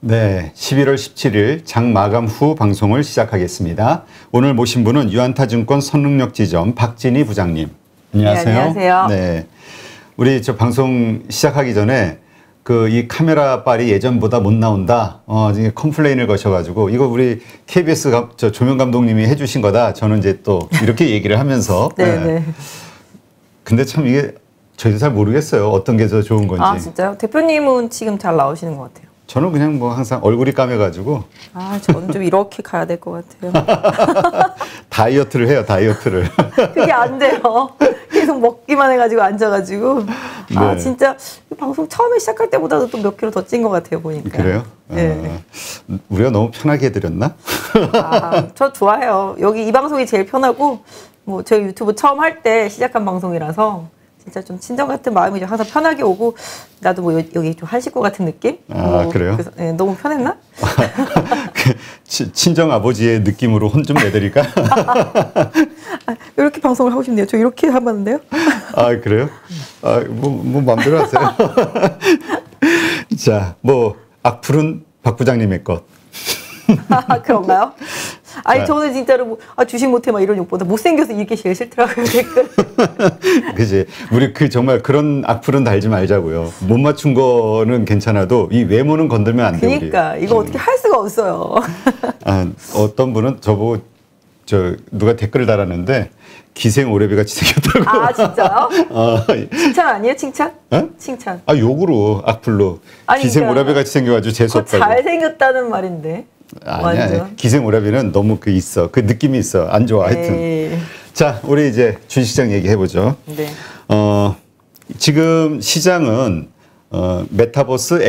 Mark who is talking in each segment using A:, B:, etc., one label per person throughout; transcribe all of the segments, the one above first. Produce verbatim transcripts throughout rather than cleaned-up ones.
A: 네, 십일월 십칠일 장 마감 후 방송을 시작하겠습니다. 오늘 모신 분은 유안타증권 선능력지점 박진희 부장님. 안녕하세요.
B: 네, 안녕하세요.
A: 네, 우리 저 방송 시작하기 전에 그 이 카메라 빨이 예전보다 못 나온다. 어, 이제 컴플레인을 거셔가지고 이거 우리 케이비에스 가, 저 조명 감독님이 해주신 거다. 저는 이제 또 이렇게 얘기를 하면서.
B: 네,
A: 네.
B: 네.
A: 근데 참 이게 저희도 잘 모르겠어요. 어떤 게 더 좋은 건지.
B: 아, 진짜요? 대표님은 지금 잘 나오시는 것 같아요.
A: 저는 그냥 뭐 항상 얼굴이 까매가지고.
B: 아, 저는 좀 이렇게 가야 될 것 같아요.
A: 다이어트를 해요, 다이어트를.
B: 그게 안 돼요. 계속 먹기만 해가지고 앉아가지고.
A: 네.
B: 아, 진짜 방송 처음에 시작할 때보다도 또 몇 킬로 더 찐 것 같아요, 보니까.
A: 그래요?
B: 네.
A: 어, 우리가 너무 편하게 해드렸나?
B: 아, 저 좋아해요. 여기 이 방송이 제일 편하고, 뭐, 저희 유튜브 처음 할 때 시작한 방송이라서 진짜 좀 친정 같은 마음이 좀 항상 편하게 오고, 나도 뭐 여기 좀 한 식구 같은 느낌?
A: 아,
B: 뭐,
A: 그래요?
B: 그래서, 네, 너무 편했나?
A: 그 치, 친정 아버지의 느낌으로 혼 좀 내드릴까?
B: 아, 이렇게 방송을 하고 싶네요. 저 이렇게 하면 안 돼요?
A: 아, 그래요? 아, 뭐, 뭐 마음대로 하세요. 자, 뭐 악플은 박 부장님의 것.
B: 아, 그런가요? 아니,
A: 자.
B: 저는 진짜로 뭐, 아, 주식 못해 막 이런 욕보다 못생겨서 이게 제일 싫더라고요, 댓글.
A: 그지? 우리 그 정말 그런 악플은 달지 말자고요. 못 맞춘 거는 괜찮아도 이 외모는 건들면 안 돼.
B: 그러니까
A: 우리.
B: 이거
A: 음.
B: 어떻게 할 수가 없어요.
A: 아, 어떤 분은 저보고 저 누가 댓글을 달았는데 기생 오래비 같이 생겼다고.
B: 아, 진짜요?
A: 아,
B: 칭찬 아니에요, 칭찬?
A: 어?
B: 칭찬.
A: 아, 욕으로 악플로
B: 아니,
A: 기생
B: 그러니까
A: 오라비 같이 생겨가지고 재수
B: 그거
A: 없다고.
B: 잘생겼다는 말인데.
A: 아니야,
B: 완전.
A: 기생 오라비는 너무 그 있어, 그 느낌이 있어. 안 좋아, 하여튼.
B: 에이.
A: 자, 우리 이제 주식시장 얘기해 보죠.
B: 네.
A: 어, 지금 시장은 어, 메타버스,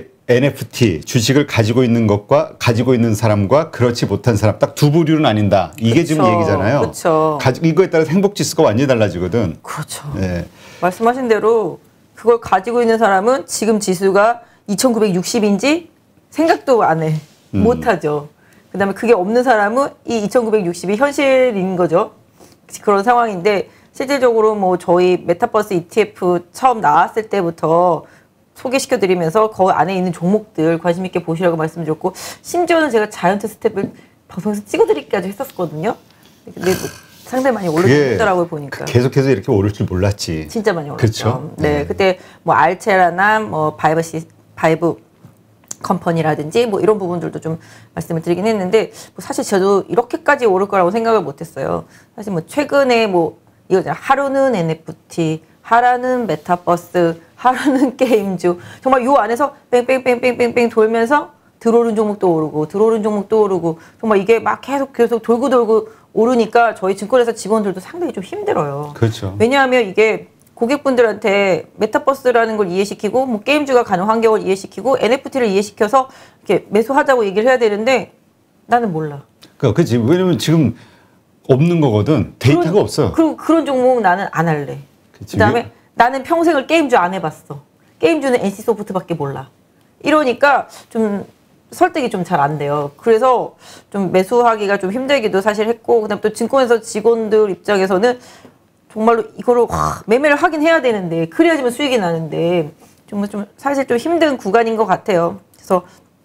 A: 엔에프티 주식을 가지고 있는 것과 가지고 있는 사람과 그렇지 못한 사람 딱 두 부류는 아닌다. 이게
B: 그쵸,
A: 지금 얘기잖아요.
B: 그렇죠.
A: 이거에 따라 행복 지수가 완전히 달라지거든.
B: 그렇죠.
A: 네.
B: 말씀하신 대로 그걸 가지고 있는 사람은 지금 지수가 이천구백육십인지 생각도 안 해.
A: 음.
B: 못하죠. 그 다음에 그게 없는 사람은 이 이천구백육십이 현실인 거죠. 그런 상황인데 실질적으로 뭐 저희 메타버스 이티에프 처음 나왔을 때부터 소개시켜드리면서 그 안에 있는 종목들 관심 있게 보시라고 말씀드렸고 심지어는 제가 자이언트 스텝을 방송에서 찍어드리기까지 했었거든요. 근데 상당히 많이 올라오더라고요 보니까.
A: 계속해서 이렇게 오를 줄 몰랐지.
B: 진짜 많이 올랐죠.
A: 그렇죠?
B: 네,
A: 네.
B: 그때 뭐 알체라나 뭐 바이브 시 바이브 컴퍼니라든지 뭐 이런 부분들도 좀 말씀을 드리긴 했는데 뭐 사실 저도 이렇게까지 오를 거라고 생각을 못했어요. 사실 뭐 최근에 뭐 이거잖아. 하루는 엔에프티, 하루는 메타버스, 하루는 게임주. 정말 요 안에서 뺑뺑뺑뺑뺑뺑 돌면서 들어오른 종목도 오르고 들어오른 종목도 오르고 정말 이게 막 계속 계속 돌고 돌고 오르니까 저희 증권회사 직원들도 상당히 좀 힘들어요.
A: 그렇죠.
B: 왜냐하면 이게 고객분들한테 메타버스라는 걸 이해시키고 뭐 게임주가 가는 환경을 이해시키고 엔에프티를 이해시켜서 이렇게 매수하자고 얘기를 해야 되는데 나는 몰라.
A: 그러니까 그렇지. 왜냐면 지금 없는 거거든. 데이터가
B: 그런,
A: 없어.
B: 그리고 그런 종목 나는 안 할래.
A: 그치.
B: 그다음에 나는 평생을 게임주 안 해봤어. 게임주는 엔씨소프트밖에 몰라. 이러니까 좀 설득이 좀 잘 안 돼요. 그래서 좀 매수하기가 좀 힘들기도 사실 했고 그다음 또 증권회사 직원들 입장에서는 정말로 이거를 와, 매매를 하긴 해야 되는데 그래야지만 수익이 나는데 정말 좀 사실 좀 힘든 구간인 것 같아요. 그래서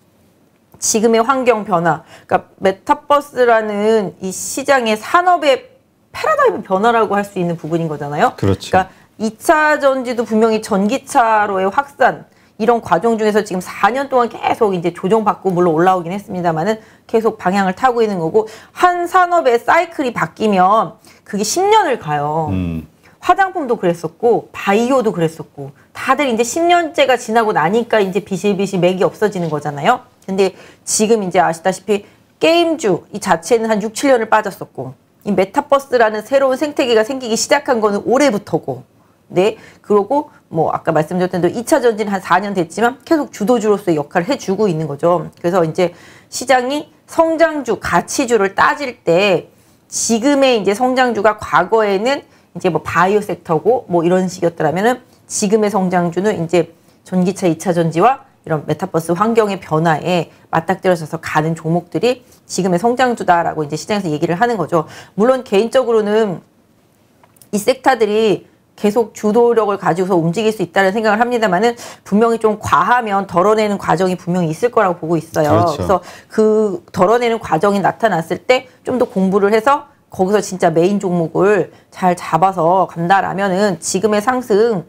B: 지금의 환경 변화, 그러니까 메타버스라는 이 시장의 산업의 패러다임 변화라고 할 수 있는 부분인 거잖아요.
A: 그렇죠.
B: 그러니까 이 차 전지도 분명히 전기차로의 확산 이런 과정 중에서 지금 사 년 동안 계속 이제 조정받고 물론 올라오긴 했습니다만은 계속 방향을 타고 있는 거고 한 산업의 사이클이 바뀌면 그게 십 년을 가요.
A: 음.
B: 화장품도 그랬었고 바이오도 그랬었고 다들 이제 십 년째가 지나고 나니까 이제 비실비실 맥이 없어지는 거잖아요. 근데 지금 이제 아시다시피 게임주 이 자체는 한 육, 칠 년을 빠졌었고 이 메타버스라는 새로운 생태계가 생기기 시작한 거는 올해부터고 네, 그러고 뭐 아까 말씀드렸던 대로 이 차 전지는 한 사 년 됐지만 계속 주도주로서의 역할을 해주고 있는 거죠. 그래서 이제 시장이 성장주, 가치주를 따질 때 지금의 이제 성장주가 과거에는 이제 뭐 바이오 섹터고 뭐 이런 식이었더라면은 지금의 성장주는 이제 전기차 이 차 전지와 이런 메타버스 환경의 변화에 맞닥뜨려져서 가는 종목들이 지금의 성장주다라고 이제 시장에서 얘기를 하는 거죠. 물론 개인적으로는 이 섹터들이 계속 주도력을 가지고서 움직일 수 있다는 생각을 합니다만은 분명히 좀 과하면 덜어내는 과정이 분명히 있을 거라고 보고 있어요.
A: 그렇죠.
B: 그래서 그 덜어내는 과정이 나타났을 때 좀 더 공부를 해서 거기서 진짜 메인 종목을 잘 잡아서 간다라면은 지금의 상승이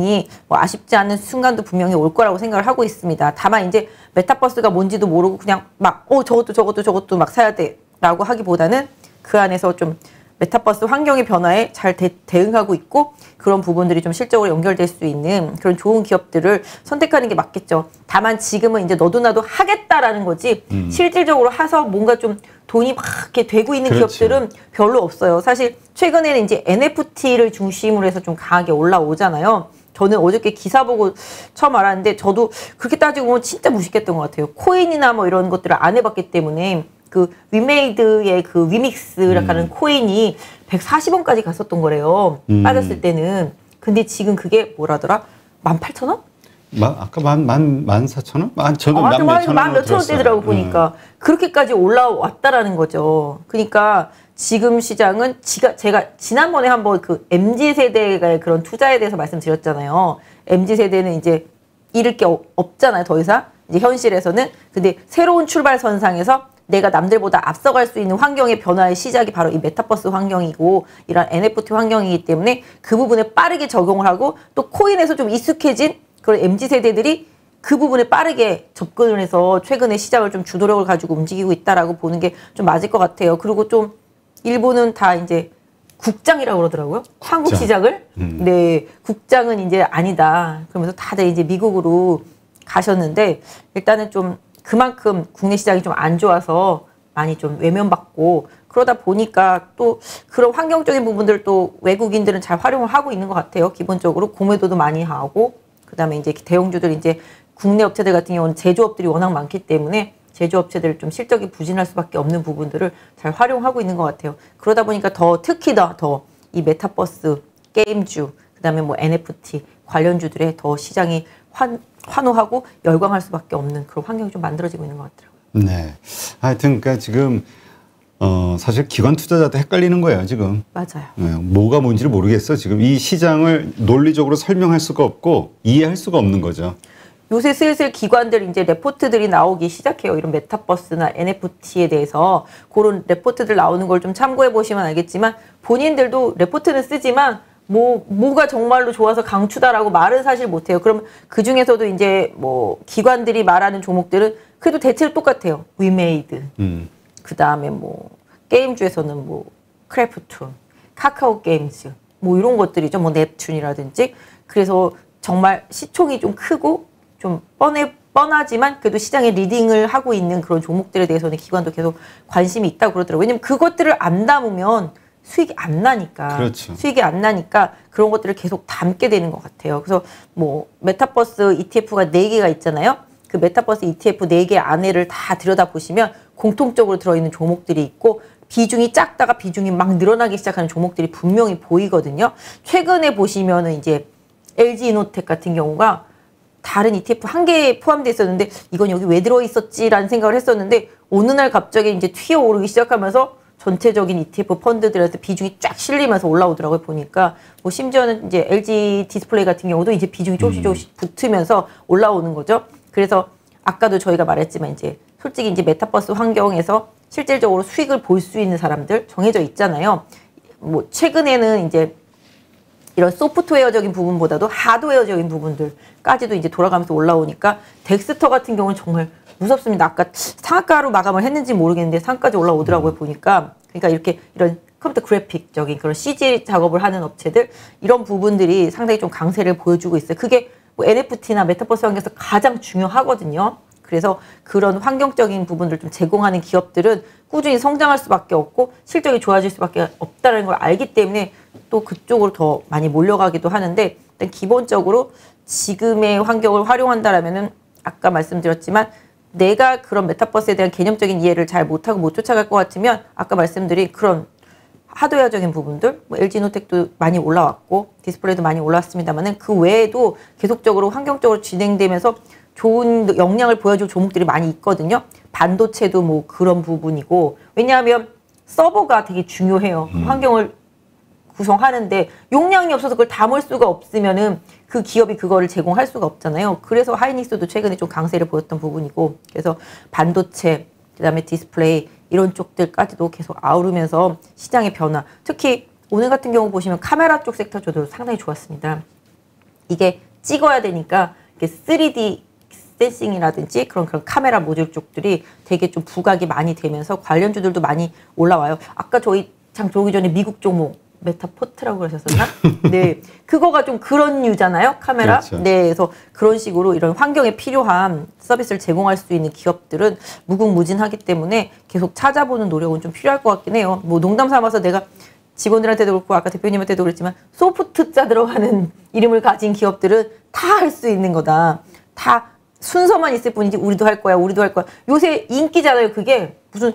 B: 뭐 아쉽지 않은 순간도 분명히 올 거라고 생각을 하고 있습니다. 다만 이제 메타버스가 뭔지도 모르고 그냥 막 어 저것도 저것도 저것도 막 사야 돼라고 하기보다는 그 안에서 좀 메타버스 환경의 변화에 잘 대, 대응하고 있고 그런 부분들이 좀 실적으로 연결될 수 있는 그런 좋은 기업들을 선택하는 게 맞겠죠. 다만 지금은 이제 너도 나도 하겠다라는 거지 음. 실질적으로 해서 뭔가 좀 돈이 막 이렇게 되고 있는 그렇죠. 기업들은 별로 없어요. 사실 최근에는 이제 엔에프티를 중심으로 해서 좀 강하게 올라오잖아요. 저는 어저께 기사 보고 처음 알았는데 저도 그렇게 따지고 보면 진짜 무식했던 것 같아요. 코인이나 뭐 이런 것들을 안 해봤기 때문에 그 위메이드의 그 위믹스라는 음. 코인이 백사십 원까지 갔었던 거래요. 음. 빠졌을 때는. 근데 지금 그게 뭐라더라? 만 팔천 원?
A: 마, 아까 만, 만, 만 사천 원? 만, 저도
B: 아,
A: 만 몇천 원.
B: 만 몇천 원대더라고 보니까. 음. 그렇게까지 올라왔다라는 거죠. 그러니까 지금 시장은 지가, 제가 지난번에 한번 그 엠지세대의 그런 투자에 대해서 말씀드렸잖아요. 엠지세대는 이제 잃을 게 없잖아요. 더 이상. 이제 현실에서는. 근데 새로운 출발선상에서 내가 남들보다 앞서갈 수 있는 환경의 변화의 시작이 바로 이 메타버스 환경이고 이런 엔에프티 환경이기 때문에 그 부분에 빠르게 적용을 하고 또 코인에서 좀 익숙해진 그런 엠지세대들이 그 부분에 빠르게 접근을 해서 최근에 시장을 좀 주도력을 가지고 움직이고 있다라고 보는 게 좀 맞을 것 같아요. 그리고 좀 일본은 다 이제 국장이라고 그러더라고요. 국장. 한국 시장을. 음. 네, 국장은 이제 아니다. 그러면서 다들 이제 미국으로 가셨는데 일단은 좀 그만큼 국내 시장이 좀 안 좋아서 많이 좀 외면받고 그러다 보니까 또 그런 환경적인 부분들을 또 외국인들은 잘 활용을 하고 있는 것 같아요. 기본적으로 공매도도 많이 하고 그다음에 이제 대형주들 이제 국내 업체들 같은 경우는 제조업들이 워낙 많기 때문에 제조업체들 좀 실적이 부진할 수밖에 없는 부분들을 잘 활용하고 있는 것 같아요. 그러다 보니까 더 특히 더 더 이 메타버스 게임주 그다음에 뭐 엔에프티 관련주들의 더 시장이 환 환호하고 열광할 수밖에 없는 그런 환경이 좀 만들어지고 있는 것 같더라고요.
A: 네. 하여튼 그러니까 지금 어 사실 기관 투자자도 헷갈리는 거예요, 지금.
B: 맞아요.
A: 네, 뭐가 뭔지를 모르겠어. 지금 이 시장을 논리적으로 설명할 수가 없고 이해할 수가 없는 거죠.
B: 요새 슬슬 기관들 이제 레포트들이 나오기 시작해요. 이런 메타버스나 엔에프티에 대해서 그런 레포트들 나오는 걸 좀 참고해 보시면 알겠지만 본인들도 레포트는 쓰지만 뭐, 뭐가 정말로 좋아서 강추다라고 말은 사실 못해요. 그럼 그 중에서도 이제 뭐 기관들이 말하는 종목들은 그래도 대체로 똑같아요. 위메이드. 음. 그 다음에 뭐 게임주에서는 뭐 크래프툰, 카카오 게임즈 뭐 이런 것들이죠. 뭐 넵튠이라든지. 그래서 정말 시총이 좀 크고 좀 뻔해, 뻔하지만 그래도 시장에 리딩을 하고 있는 그런 종목들에 대해서는 기관도 계속 관심이 있다고 그러더라고요. 왜냐면 그것들을 안 담으면 수익이 안 나니까.
A: 그렇죠.
B: 수익이 안 나니까 그런 것들을 계속 담게 되는 것 같아요. 그래서 뭐 메타버스 이티에프가 네 개가 있잖아요. 그 메타버스 이티에프 네 개 안에를 다 들여다보시면 공통적으로 들어있는 종목들이 있고 비중이 작다가 비중이 막 늘어나기 시작하는 종목들이 분명히 보이거든요. 최근에 보시면은 이제 엘지이노텍 같은 경우가 다른 이티에프 한 개에 포함되어 있었는데 이건 여기 왜 들어있었지라는 생각을 했었는데 어느 날 갑자기 이제 튀어오르기 시작하면서 전체적인 이티에프 펀드들한테 비중이 쫙 실리면서 올라오더라고요. 보니까 뭐 심지어는 이제 엘지 디스플레이 같은 경우도 이제 비중이 조금씩 조금씩 붙으면서 올라오는 거죠. 그래서 아까도 저희가 말했지만 이제 솔직히 이제 메타버스 환경에서 실질적으로 수익을 볼 수 있는 사람들 정해져 있잖아요. 뭐 최근에는 이제 이런 소프트웨어적인 부분보다도 하드웨어적인 부분들까지도 이제 돌아가면서 올라오니까 덱스터 같은 경우는 정말 무섭습니다. 아까 상한가로 마감을 했는지 모르겠는데 상한가까지 올라오더라고요. 음. 보니까. 그러니까 이렇게 이런 컴퓨터 그래픽적인 그런 씨지 작업을 하는 업체들 이런 부분들이 상당히 좀 강세를 보여주고 있어요. 그게 뭐 엔에프티나 메타버스 환경에서 가장 중요하거든요. 그래서 그런 환경적인 부분을 좀 제공하는 기업들은 꾸준히 성장할 수밖에 없고 실적이 좋아질 수밖에 없다는 걸 알기 때문에 또 그쪽으로 더 많이 몰려가기도 하는데 일단 기본적으로 지금의 환경을 활용한다라면은 아까 말씀드렸지만 내가 그런 메타버스에 대한 개념적인 이해를 잘 못하고 못 쫓아갈 것 같으면 아까 말씀드린 그런 하드웨어적인 부분들, 뭐 엘지노텍도 많이 올라왔고 디스플레이도 많이 올라왔습니다만은 그 외에도 계속적으로 환경적으로 진행되면서 좋은 역량을 보여줄 종목들이 많이 있거든요. 반도체도 뭐 그런 부분이고 왜냐하면 서버가 되게 중요해요. 음. 환경을 구성하는데 용량이 없어서 그걸 담을 수가 없으면은 그 기업이 그거를 제공할 수가 없잖아요. 그래서 하이닉스도 최근에 좀 강세를 보였던 부분이고, 그래서 반도체, 그다음에 디스플레이 이런 쪽들까지도 계속 아우르면서 시장의 변화, 특히 오늘 같은 경우 보시면 카메라 쪽 섹터 저도 상당히 좋았습니다. 이게 찍어야 되니까 이게 쓰리디 센싱이라든지 그런 그런 카메라 모듈 쪽들이 되게 좀 부각이 많이 되면서 관련주들도 많이 올라와요. 아까 저희 장 들어오기 전에 미국 종목 메타포트라고 그러셨었나? 네, 그거가 좀 그런 류잖아요, 카메라.
A: 그렇죠.
B: 네, 그래서 그런 식으로 이런 환경에 필요한 서비스를 제공할 수 있는 기업들은 무궁무진하기 때문에 계속 찾아보는 노력은 좀 필요할 것 같긴 해요. 뭐 농담 삼아서 내가 직원들한테도 그렇고 아까 대표님한테도 그랬지만 소프트자 들어가는 이름을 가진 기업들은 다 할 수 있는 거다. 다 순서만 있을 뿐이지 우리도 할 거야, 우리도 할 거야. 요새 인기잖아요. 그게 무슨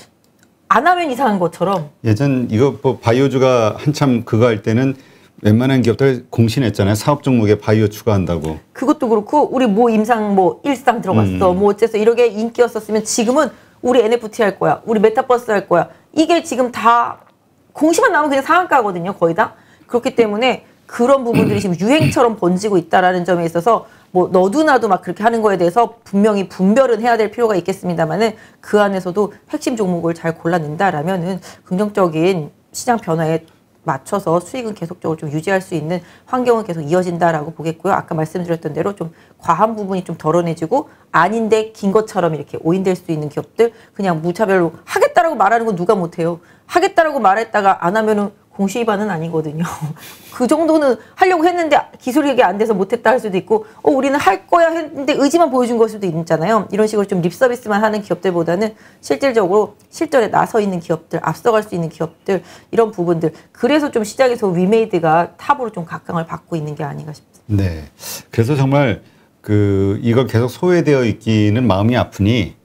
B: 안 하면 이상한 것처럼.
A: 예전 이거 뭐 바이오주가 한참 그거 할 때는 웬만한 기업들 공신했잖아요. 사업 종목에 바이오 추가한다고.
B: 그것도 그렇고 우리 뭐 임상 뭐 일상 들어갔어.
A: 음.
B: 뭐 어째서 이렇게 인기였었으면 지금은 우리 엔에프티 할 거야. 우리 메타버스 할 거야. 이게 지금 다 공시만 나오면 그냥 상한가거든요. 거의 다. 그렇기 때문에 그런 부분들이 지금 유행처럼 번지고 있다라는 점에 있어서 뭐 너도나도 막 그렇게 하는 거에 대해서 분명히 분별은 해야 될 필요가 있겠습니다만은 그 안에서도 핵심 종목을 잘 골라낸다라면은 긍정적인 시장 변화에 맞춰서 수익은 계속적으로 좀 유지할 수 있는 환경은 계속 이어진다라고 보겠고요. 아까 말씀드렸던 대로 좀 과한 부분이 좀 덜어내지고 아닌데 긴 것처럼 이렇게 오인될 수 있는 기업들 그냥 무차별로 하겠다라고 말하는 건 누가 못해요. 하겠다라고 말했다가 안 하면은 공시 위반은 아니거든요. 그 정도는 하려고 했는데 기술이 이게 안 돼서 못했다 할 수도 있고, 어, 우리는 할 거야 했는데 의지만 보여준 걸 수도 있잖아요. 이런 식으로 좀 립서비스만 하는 기업들보다는 실질적으로 실전에 나서 있는 기업들, 앞서갈 수 있는 기업들, 이런 부분들. 그래서 좀 시장에서 위메이드가 탑으로 좀 각광을 받고 있는 게 아닌가 싶습니다.
A: 네. 그래서 정말 그 이걸 계속 소외되어 있기는 마음이 아프니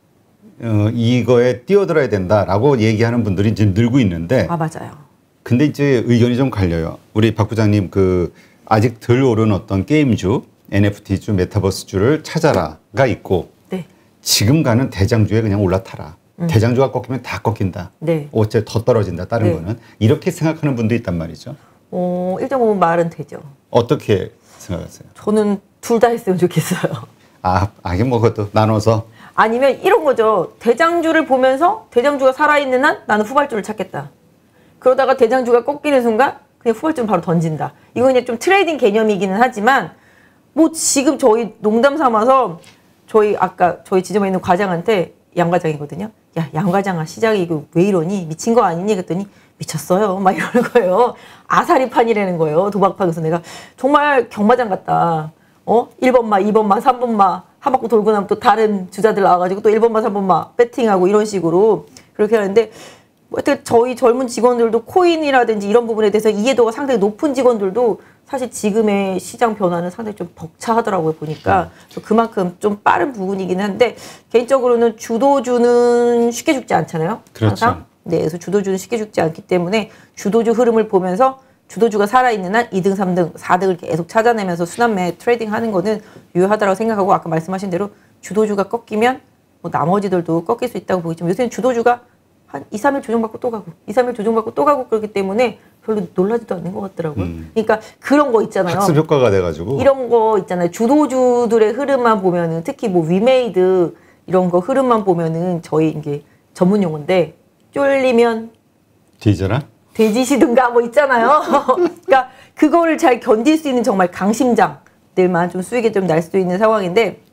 A: 어, 이거에 뛰어들어야 된다라고 얘기하는 분들이 지금 늘고 있는데.
B: 아, 맞아요.
A: 근데 이제 의견이 좀 갈려요. 우리 박 부장님 그 아직 덜 오른 어떤 게임주, 엔에프티주, 메타버스주를 찾아라가 있고
B: 네.
A: 지금 가는 대장주에 그냥 올라타라. 음. 대장주가 꺾이면 다 꺾인다.
B: 네.
A: 어째 더 떨어진다. 다른
B: 네.
A: 거는. 이렇게 생각하는 분도 있단 말이죠.
B: 어, 일정 부분 말은 되죠.
A: 어떻게 생각하세요?
B: 저는 둘 다 했으면 좋겠어요.
A: 아, 아게 뭐 그것도 나눠서.
B: 아니면 이런 거죠. 대장주를 보면서 대장주가 살아있는 한 나는 후발주를 찾겠다. 그러다가 대장주가 꺾이는 순간 그냥 후발주는 바로 던진다. 이거 그냥 좀 트레이딩 개념이기는 하지만 뭐 지금 저희 농담 삼아서 저희 아까 저희 지점에 있는 과장한테 양 과장이거든요. 야, 양 과장아 시장이 이거 왜 이러니? 미친 거 아니니? 그랬더니 미쳤어요. 막 이러는 거예요. 아사리판이라는 거예요. 도박판에서 내가 정말 경마장 같다. 어? 일 번마, 이 번마, 삼 번마 한 바퀴 돌고 나면 또 다른 주자들 나와가지고 또 일 번마, 삼 번마 배팅하고 이런 식으로 그렇게 하는데 하여튼 저희 젊은 직원들도 코인이라든지 이런 부분에 대해서 이해도가 상당히 높은 직원들도 사실 지금의 시장 변화는 상당히 좀 벅차하더라고요, 보니까. 그래서 그만큼 좀 빠른 부분이긴 한데 개인적으로는 주도주는 쉽게 죽지 않잖아요.
A: 그렇죠.
B: 항상. 네, 그래서 주도주는 쉽게 죽지 않기 때문에 주도주 흐름을 보면서 주도주가 살아있는 한 이 등, 삼 등, 사 등을 계속 찾아내면서 순환매 트레이딩 하는 거는 유효하다고 생각하고 아까 말씀하신 대로 주도주가 꺾이면 뭐 나머지들도 꺾일 수 있다고 보이지만 요새는 주도주가 한 이, 삼 일 조정받고 또 가고 이, 삼 일 조정받고 또 가고 그렇기 때문에 별로 놀라지도 않는 것 같더라고요. 음. 그러니까 그런 거 있잖아요.
A: 학습 효과가 돼가지고.
B: 이런 거 있잖아요. 주도주들의 흐름만 보면은 특히 뭐 위메이드 이런 거 흐름만 보면은 저희 이게 전문 용어인데 쫄리면
A: 뒤져라?
B: 돼지시든가 뭐 있잖아요. 그러니까 그거를 잘 견딜 수 있는 정말 강심장들만 좀 수익이 좀 날 수도 있는 상황인데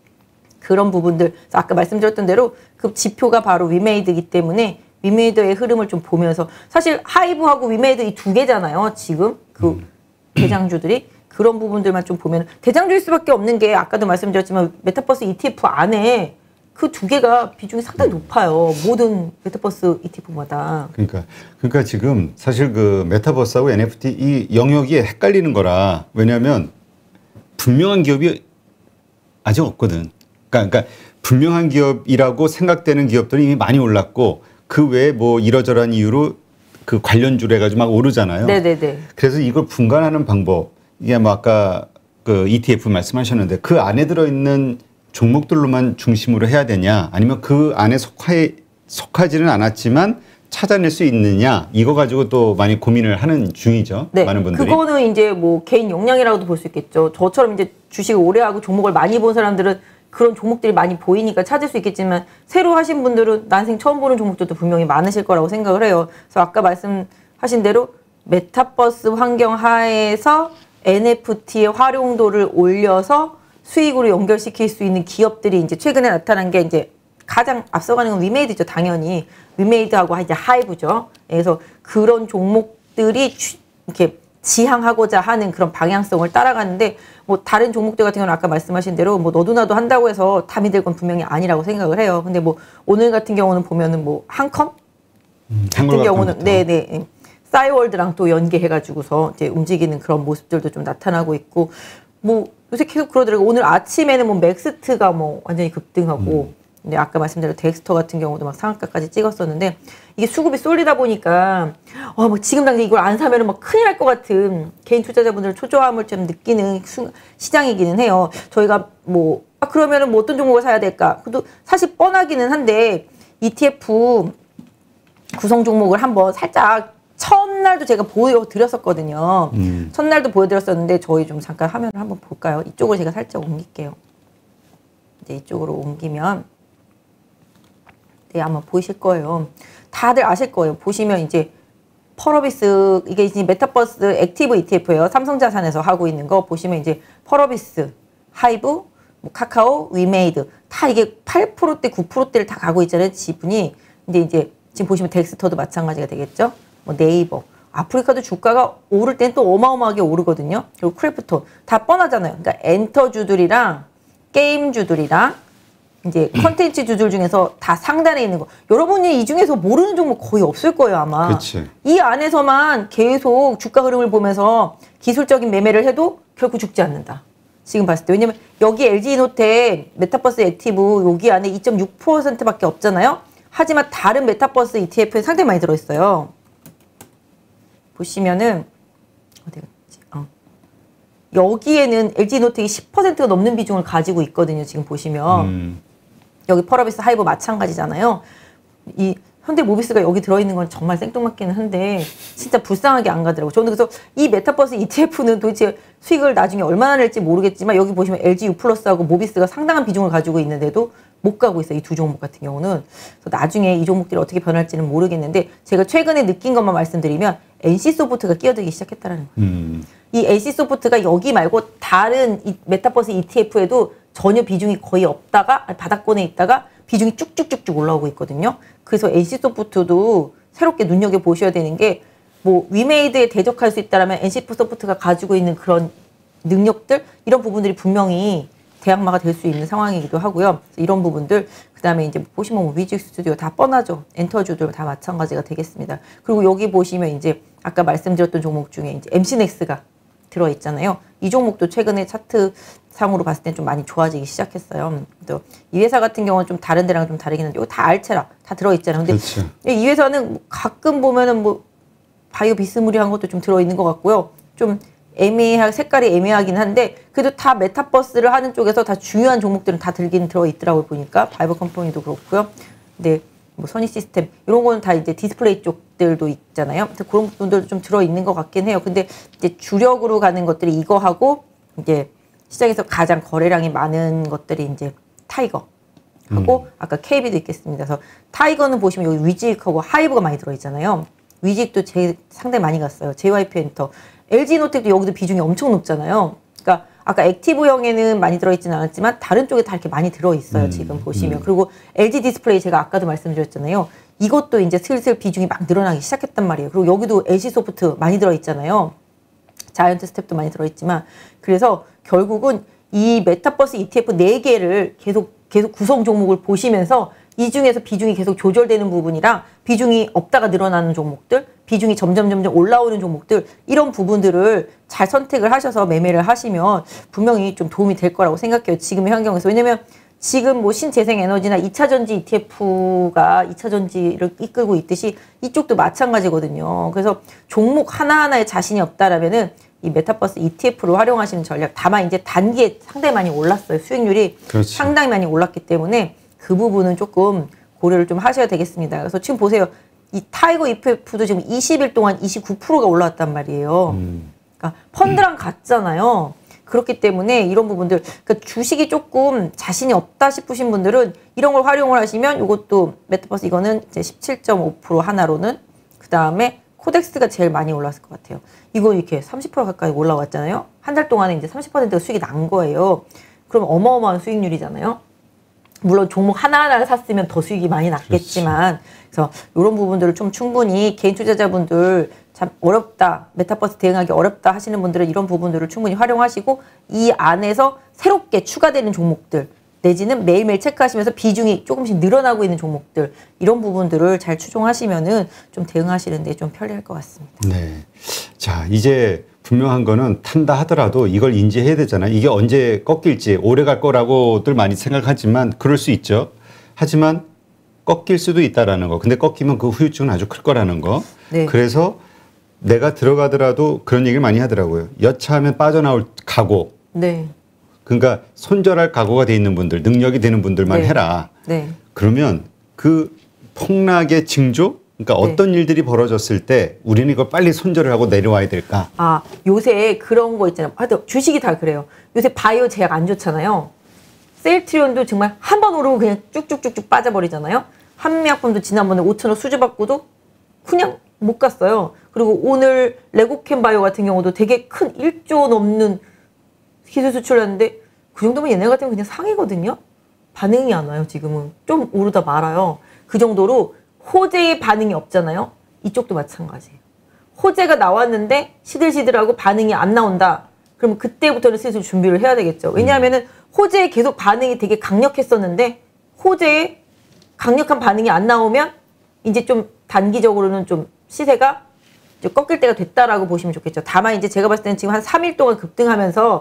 B: 그런 부분들 아까 말씀드렸던 대로 그 지표가 바로 위메이드이기 때문에 위메이드의 흐름을 좀 보면서 사실 하이브하고 위메이드 이 두 개잖아요. 지금 그 음. 대장주들이 그런 부분들만 좀 보면 대장주일 수밖에 없는 게 아까도 말씀드렸지만 메타버스 이티에프 안에 그 두 개가 비중이 상당히 높아요. 모든 메타버스 이티에프마다.
A: 그러니까 그러니까 지금 사실 그 메타버스하고 엔에프티 이 영역이 헷갈리는 거라. 왜냐하면 분명한 기업이 아직 없거든. 그러니까, 그러니까 분명한 기업이라고 생각되는 기업들이 이미 많이 올랐고 그 외에 뭐 이러저러한 이유로 그 관련주로 해가지고 막 오르잖아요.
B: 네네네.
A: 그래서 이걸 분간하는 방법 이게 뭐 아까 그 이티에프 말씀하셨는데 그 안에 들어있는 종목들로만 중심으로 해야 되냐 아니면 그 안에 속하, 속하지는 않았지만 찾아낼 수 있느냐 이거 가지고 또 많이 고민을 하는 중이죠.
B: 네,
A: 많은 분들이.
B: 그거는 이제 뭐 개인 역량이라고도 볼 수 있겠죠. 저처럼 이제 주식을 오래 하고 종목을 많이 본 사람들은 그런 종목들이 많이 보이니까 찾을 수 있겠지만 새로 하신 분들은 난생 처음 보는 종목들도 분명히 많으실 거라고 생각을 해요. 그래서 아까 말씀하신 대로 메타버스 환경 하에서 엔에프티의 활용도를 올려서 수익으로 연결시킬 수 있는 기업들이 이제 최근에 나타난 게 이제 가장 앞서가는 건 위메이드죠. 당연히 위메이드하고 이제 하이브죠. 그래서 그런 종목들이 이렇게 지향하고자 하는 그런 방향성을 따라가는데 뭐 다른 종목들 같은 경우는 아까 말씀하신 대로 뭐 너도 나도 한다고 해서 담이 될 건 분명히 아니라고 생각을 해요. 근데 뭐 오늘 같은 경우는 보면은 뭐 한컴
A: 음,
B: 같은 경우는 네네 싸이월드랑 또 연계해가지고서 이제 움직이는 그런 모습들도 좀 나타나고 있고 뭐 요새 계속 그러더라고요. 오늘 아침에는 뭐 맥스트가 뭐 완전히 급등하고. 음. 근데 아까 말씀드린 덱스터 같은 경우도 막 상한가까지 찍었었는데 이게 수급이 쏠리다 보니까 와, 뭐 지금 당장 이걸 안 사면은 막 큰일 날 것 같은 개인 투자자분들 초조함을 좀 느끼는 수, 시장이기는 해요. 저희가 뭐 아, 그러면은 뭐 어떤 종목을 사야 될까? 그래도 사실 뻔하기는 한데 이티에프 구성 종목을 한번 살짝 첫날도 제가 보여드렸었거든요. 음. 첫날도 보여드렸었는데 저희 좀 잠깐 화면을 한번 볼까요? 이쪽으로 제가 살짝 옮길게요. 이제 이쪽으로 옮기면 네, 아마 보이실 거예요. 다들 아실 거예요. 보시면 이제 펄어비스 이게 이제 메타버스 액티브 이티에프예요. 삼성자산에서 하고 있는 거 보시면 이제 펄어비스, 하이브, 뭐 카카오, 위메이드 다 이게 팔 퍼센트대, 구 퍼센트대를 다 가고 있잖아요. 지분이. 근데 이제 지금 보시면 덱스터도 마찬가지가 되겠죠. 뭐 네이버, 아프리카도 주가가 오를 땐 또 어마어마하게 오르거든요. 그리고 크래프톤 다 뻔하잖아요. 그러니까 엔터주들이랑 게임주들이랑 이제 컨텐츠 주들 중에서 다 상단에 있는 거. 여러분이 이 중에서 모르는 종목 거의 없을 거예요, 아마.
A: 그치.
B: 이 안에서만 계속 주가 흐름을 보면서 기술적인 매매를 해도 결국 죽지 않는다. 지금 봤을 때. 왜냐면 여기 엘지이노텍 메타버스 액티브 여기 안에 이 점 육 퍼센트밖에 없잖아요. 하지만 다른 메타버스 이티에프에 상당히 많이 들어있어요. 보시면은 어디 갔지? 어. 여기에는 엘지이노텍이 십 퍼센트가 넘는 비중을 가지고 있거든요. 지금 보시면. 음. 여기 펄어비스 하이브 마찬가지잖아요. 이 현대모비스가 여기 들어있는 건 정말 생뚱맞기는 한데 진짜 불쌍하게 안 가더라고요. 저는 그래서 이 메타버스 이티에프는 도대체 수익을 나중에 얼마나 낼지 모르겠지만 여기 보시면 엘지유 플러스하고 모비스가 상당한 비중을 가지고 있는데도 못 가고 있어요. 이 두 종목 같은 경우는. 그래서 나중에 이 종목들이 어떻게 변할지는 모르겠는데 제가 최근에 느낀 것만 말씀드리면 엔씨소프트가 끼어들기 시작했다는 거예요. 음. 이 엔씨소프트가 여기 말고 다른 이 메타버스 이티에프에도 전혀 비중이 거의 없다가 바닥권에 있다가 비중이 쭉쭉쭉쭉 올라오고 있거든요. 그래서 엔씨소프트도 새롭게 눈여겨보셔야 되는 게 뭐 위메이드에 대적할 수 있다면 엔씨소프트가 가지고 있는 그런 능력들 이런 부분들이 분명히 대항마가 될 수 있는 상황이기도 하고요. 이런 부분들 그다음에 이제 보시면 뭐 뮤직 스튜디오 다 뻔하죠. 엔터주들 다 마찬가지가 되겠습니다. 그리고 여기 보시면 이제 아까 말씀드렸던 종목 중에 이제 엠씨넥스가 들어있잖아요. 이 종목도 최근에 차트 상으로 봤을 땐 좀 많이 좋아지기 시작했어요. 또 이 회사 같은 경우는 좀 다른 데랑 좀 다르긴 한데 이거 다 알체라 다 들어있잖아요. 근데 그렇죠. 이 회사는 가끔 보면은 뭐 바이오 비스무리한 것도 좀 들어있는 것 같고요. 좀 애매하 색깔이 애매하긴 한데 그래도 다 메타버스를 하는 쪽에서 다 중요한 종목들은 다 들긴 들어있더라고요. 보니까 바이브 컴퍼니도 그렇고요. 근데 뭐 선희 시스템 이런 거는 다 이제 디스플레이 쪽들도 있잖아요. 그런 부분들도 좀 들어있는 것 같긴 해요. 근데 이제 주력으로 가는 것들이 이거하고 이제 시장에서 가장 거래량이 많은 것들이 이제 타이거 하고 음. 아까 케이비도 있겠습니다. 그래서 타이거는 보시면 여기 위직하고 하이브가 많이 들어있잖아요. 위직도 제 상당히 많이 갔어요. 제이와이피 엔터. 엘지노텍도 여기도 비중이 엄청 높잖아요. 그러니까 아까 액티브형에는 많이 들어있지는 않았지만 다른 쪽에 다 이렇게 많이 들어있어요. 음, 지금 보시면. 음. 그리고 엘지 디스플레이 제가 아까도 말씀드렸잖아요. 이것도 이제 슬슬 비중이 막 늘어나기 시작했단 말이에요. 그리고 여기도 엘지소프트 많이 들어있잖아요. 자이언트 스텝도 많이 들어있지만 그래서 결국은 이 메타버스 이티에프 네 개를 계속 계속 구성 종목을 보시면서 이 중에서 비중이 계속 조절되는 부분이랑 비중이 없다가 늘어나는 종목들, 비중이 점점 점점 올라오는 종목들 이런 부분들을 잘 선택을 하셔서 매매를 하시면 분명히 좀 도움이 될 거라고 생각해요. 지금의 환경에서. 왜냐면 지금 뭐 신재생에너지나 이차전지 이티에프가 이차전지를 이끌고 있듯이 이쪽도 마찬가지거든요. 그래서 종목 하나하나에 자신이 없다라면은 이 메타버스 이티에프를 활용하시는 전략 다만 이제 단기에 상당히 많이 올랐어요. 수익률이 그렇지. 상당히 많이 올랐기 때문에 그 부분은 조금 고려를 좀 하셔야 되겠습니다. 그래서 지금 보세요. 이 타이거 이피에프도 지금 이십 일 동안 이십구 퍼센트가 올라왔단 말이에요.
A: 음.
B: 그러니까 펀드랑 같잖아요. 그렇기 때문에 이런 부분들, 그러니까 주식이 조금 자신이 없다 싶으신 분들은 이런 걸 활용을 하시면 이것도 메타버스 이거는 이제 십칠 점 오 퍼센트 하나로는 그 다음에 코덱스가 제일 많이 올랐을 것 같아요. 이거 이렇게 삼십 퍼센트 가까이 올라왔잖아요. 한 달 동안에 이제 삼십 퍼센트가 수익이 난 거예요. 그럼 어마어마한 수익률이잖아요. 물론 종목 하나하나를 샀으면 더 수익이 많이 났겠지만, 그래서 이런 부분들을 좀 충분히 개인 투자자분들 참 어렵다, 메타버스 대응하기 어렵다 하시는 분들은 이런 부분들을 충분히 활용하시고 이 안에서 새롭게 추가되는 종목들 내지는 매일매일 체크하시면서 비중이 조금씩 늘어나고 있는 종목들 이런 부분들을 잘 추종하시면은 좀 대응하시는 데 좀 편리할 것 같습니다.
A: 네. 자, 이제 분명한 거는 탄다 하더라도 이걸 인지해야 되잖아요. 이게 언제 꺾일지 오래 갈 거라고들 많이 생각하지만 그럴 수 있죠. 하지만 꺾일 수도 있다라는 거. 근데 꺾이면 그 후유증은 아주 클 거라는 거.
B: 네.
A: 그래서 내가 들어가더라도 그런 얘기를 많이 하더라고요. 여차하면 빠져나올 각오.
B: 네.
A: 그러니까 손절할 각오가 돼 있는 분들, 능력이 되는 분들만
B: 네.
A: 해라.
B: 네.
A: 그러면 그 폭락의 징조, 그러니까
B: 네.
A: 어떤 일들이 벌어졌을 때 우리는 이걸 빨리 손절을 하고 내려와야 될까?
B: 아, 요새 그런 거 있잖아요. 하여튼 주식이 다 그래요. 요새 바이오 제약 안 좋잖아요. 셀트리온도 정말 한 번 오르고 그냥 쭉쭉쭉쭉 빠져버리잖아요. 한미약품도 지난번에 오천 원 수주받고도 그냥 못 갔어요. 그리고 오늘 레고캠 바이오 같은 경우도 되게 큰 일 조 넘는 기술 수출했는데 그 정도면 얘네 같은 경우는 그냥 상이거든요. 반응이 안 와요. 지금은 좀 오르다 말아요. 그 정도로 호재의 반응이 없잖아요. 이쪽도 마찬가지예요. 호재가 나왔는데 시들시들하고 반응이 안 나온다. 그러면 그때부터는 슬슬 준비를 해야 되겠죠. 왜냐하면은 호재에 계속 반응이 되게 강력했었는데 호재에 강력한 반응이 안 나오면 이제 좀 단기적으로는 좀 시세가 이제 꺾일 때가 됐다라고 보시면 좋겠죠. 다만 이제 제가 봤을 때는 지금 한 삼 일 동안 급등하면서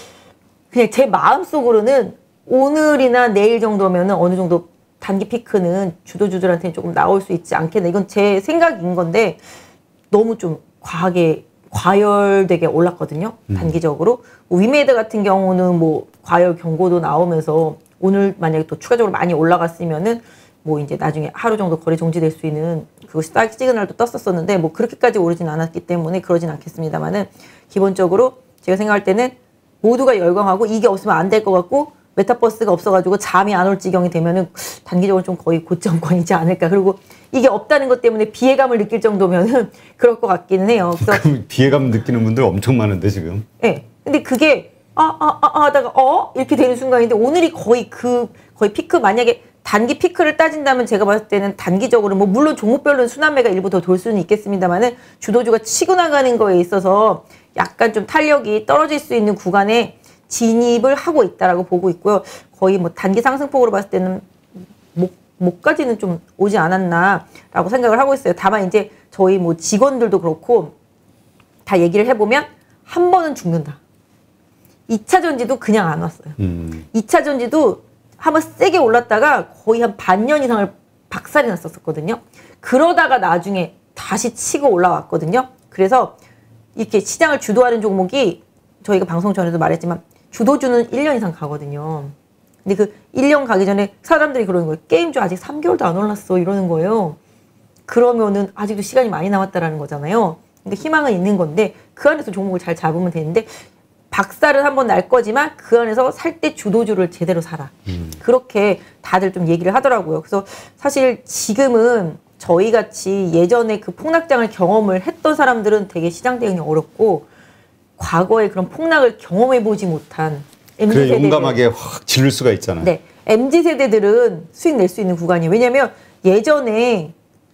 B: 그냥 제 마음속으로는 오늘이나 내일 정도면은 어느 정도 단기 피크는 주도주들한테는 조금 나올 수 있지 않겠나. 이건 제 생각인 건데 너무 좀 과하게 과열되게 올랐거든요. 단기적으로. 뭐 위메드 같은 경우는 뭐 과열 경고도 나오면서 오늘 만약에 또 추가적으로 많이 올라갔으면은 뭐 이제 나중에 하루 정도 거래 정지될 수 있는 그 시그널도 떴었었는데 뭐 그렇게까지 오르진 않았기 때문에 그러진 않겠습니다만은 기본적으로 제가 생각할 때는 모두가 열광하고 이게 없으면 안 될 것 같고 메타버스가 없어가지고 잠이 안 올 지경이 되면은 단기적으로 좀 거의 고점권이지 않을까. 그리고 이게 없다는 것 때문에 비애감을 느낄 정도면은 그럴 것 같기는 해요. 그래서
A: 그럼 비애감 느끼는 분들 엄청 많은데 지금.
B: 예. 네. 근데 그게 아, 아, 아, 하다가 어? 이렇게 되는 순간인데 오늘이 거의 그 거의 피크 만약에 단기 피크를 따진다면 제가 봤을 때는 단기적으로 뭐 물론 종목별로는 순환매가 일부 더 돌 수는 있겠습니다만은 주도주가 치고 나가는 거에 있어서 약간 좀 탄력이 떨어질 수 있는 구간에 진입을 하고 있다라고 보고 있고요. 거의 뭐 단기 상승폭으로 봤을 때는 목, 목까지는 좀 오지 않았나라고 생각을 하고 있어요. 다만 이제 저희 뭐 직원들도 그렇고 다 얘기를 해보면 한 번은 죽는다. 이 차 전지도 그냥 안 왔어요.
A: 음.
B: 이 차 전지도 한번 세게 올랐다가 거의 한 반년 이상을 박살이 났었거든요. 그러다가 나중에 다시 치고 올라왔거든요. 그래서 이렇게 시장을 주도하는 종목이 저희가 방송 전에도 말했지만 주도주는 일 년 이상 가거든요. 근데 그 일 년 가기 전에 사람들이 그러는 거예요. 게임주 아직 삼 개월도 안 올랐어 이러는 거예요. 그러면은 아직도 시간이 많이 남았다라는 거잖아요. 그러니까 희망은 있는 건데 그 안에서 종목을 잘 잡으면 되는데 박살은 한번 날 거지만 그 안에서 살 때 주도주를 제대로 사라. 음. 그렇게 다들 좀 얘기를 하더라고요. 그래서 사실 지금은 저희 같이 예전에 그 폭락장을 경험을 했던 사람들은 되게 시장 대응이 어렵고 과거에 그런 폭락을 경험해 보지 못한 엠지
A: 그래
B: 세대들,
A: 용감하게 확 지를 수가 있잖아요.
B: 네, 엠지 세대들은 수익 낼 수 있는 구간이에요. 왜냐하면 예전에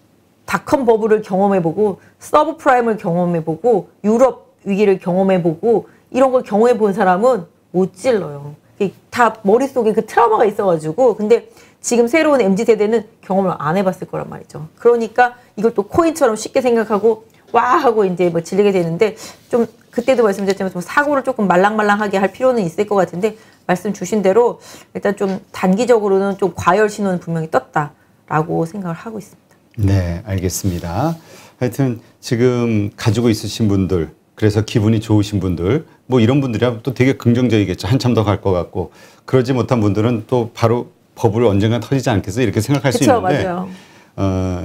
B: 닷컴 버블을 경험해보고 서브프라임을 경험해보고 유럽 위기를 경험해보고 이런 걸 경험해 본 사람은 못 질러요. 다 머릿속에 그 트라우마가 있어가지고. 근데 지금 새로운 엠지 세대는 경험을 안 해봤을 거란 말이죠. 그러니까 이걸 또 코인처럼 쉽게 생각하고 와 하고 이제 뭐 질리게 되는데 좀 그때도 말씀드렸지만 좀 사고를 조금 말랑말랑하게 할 필요는 있을 것 같은데 말씀 주신 대로 일단 좀 단기적으로는 좀 과열 신호는 분명히 떴다라고 생각을 하고 있습니다.
A: 네, 알겠습니다. 하여튼 지금 가지고 있으신 분들 그래서 기분이 좋으신 분들 뭐 이런 분들이야 또 되게 긍정적이겠죠. 한참 더 갈 것 같고 그러지 못한 분들은 또 바로 버블 언젠가 터지지 않겠어 이렇게 생각할
B: 그쵸,
A: 수 있는데
B: 맞아요.
A: 어,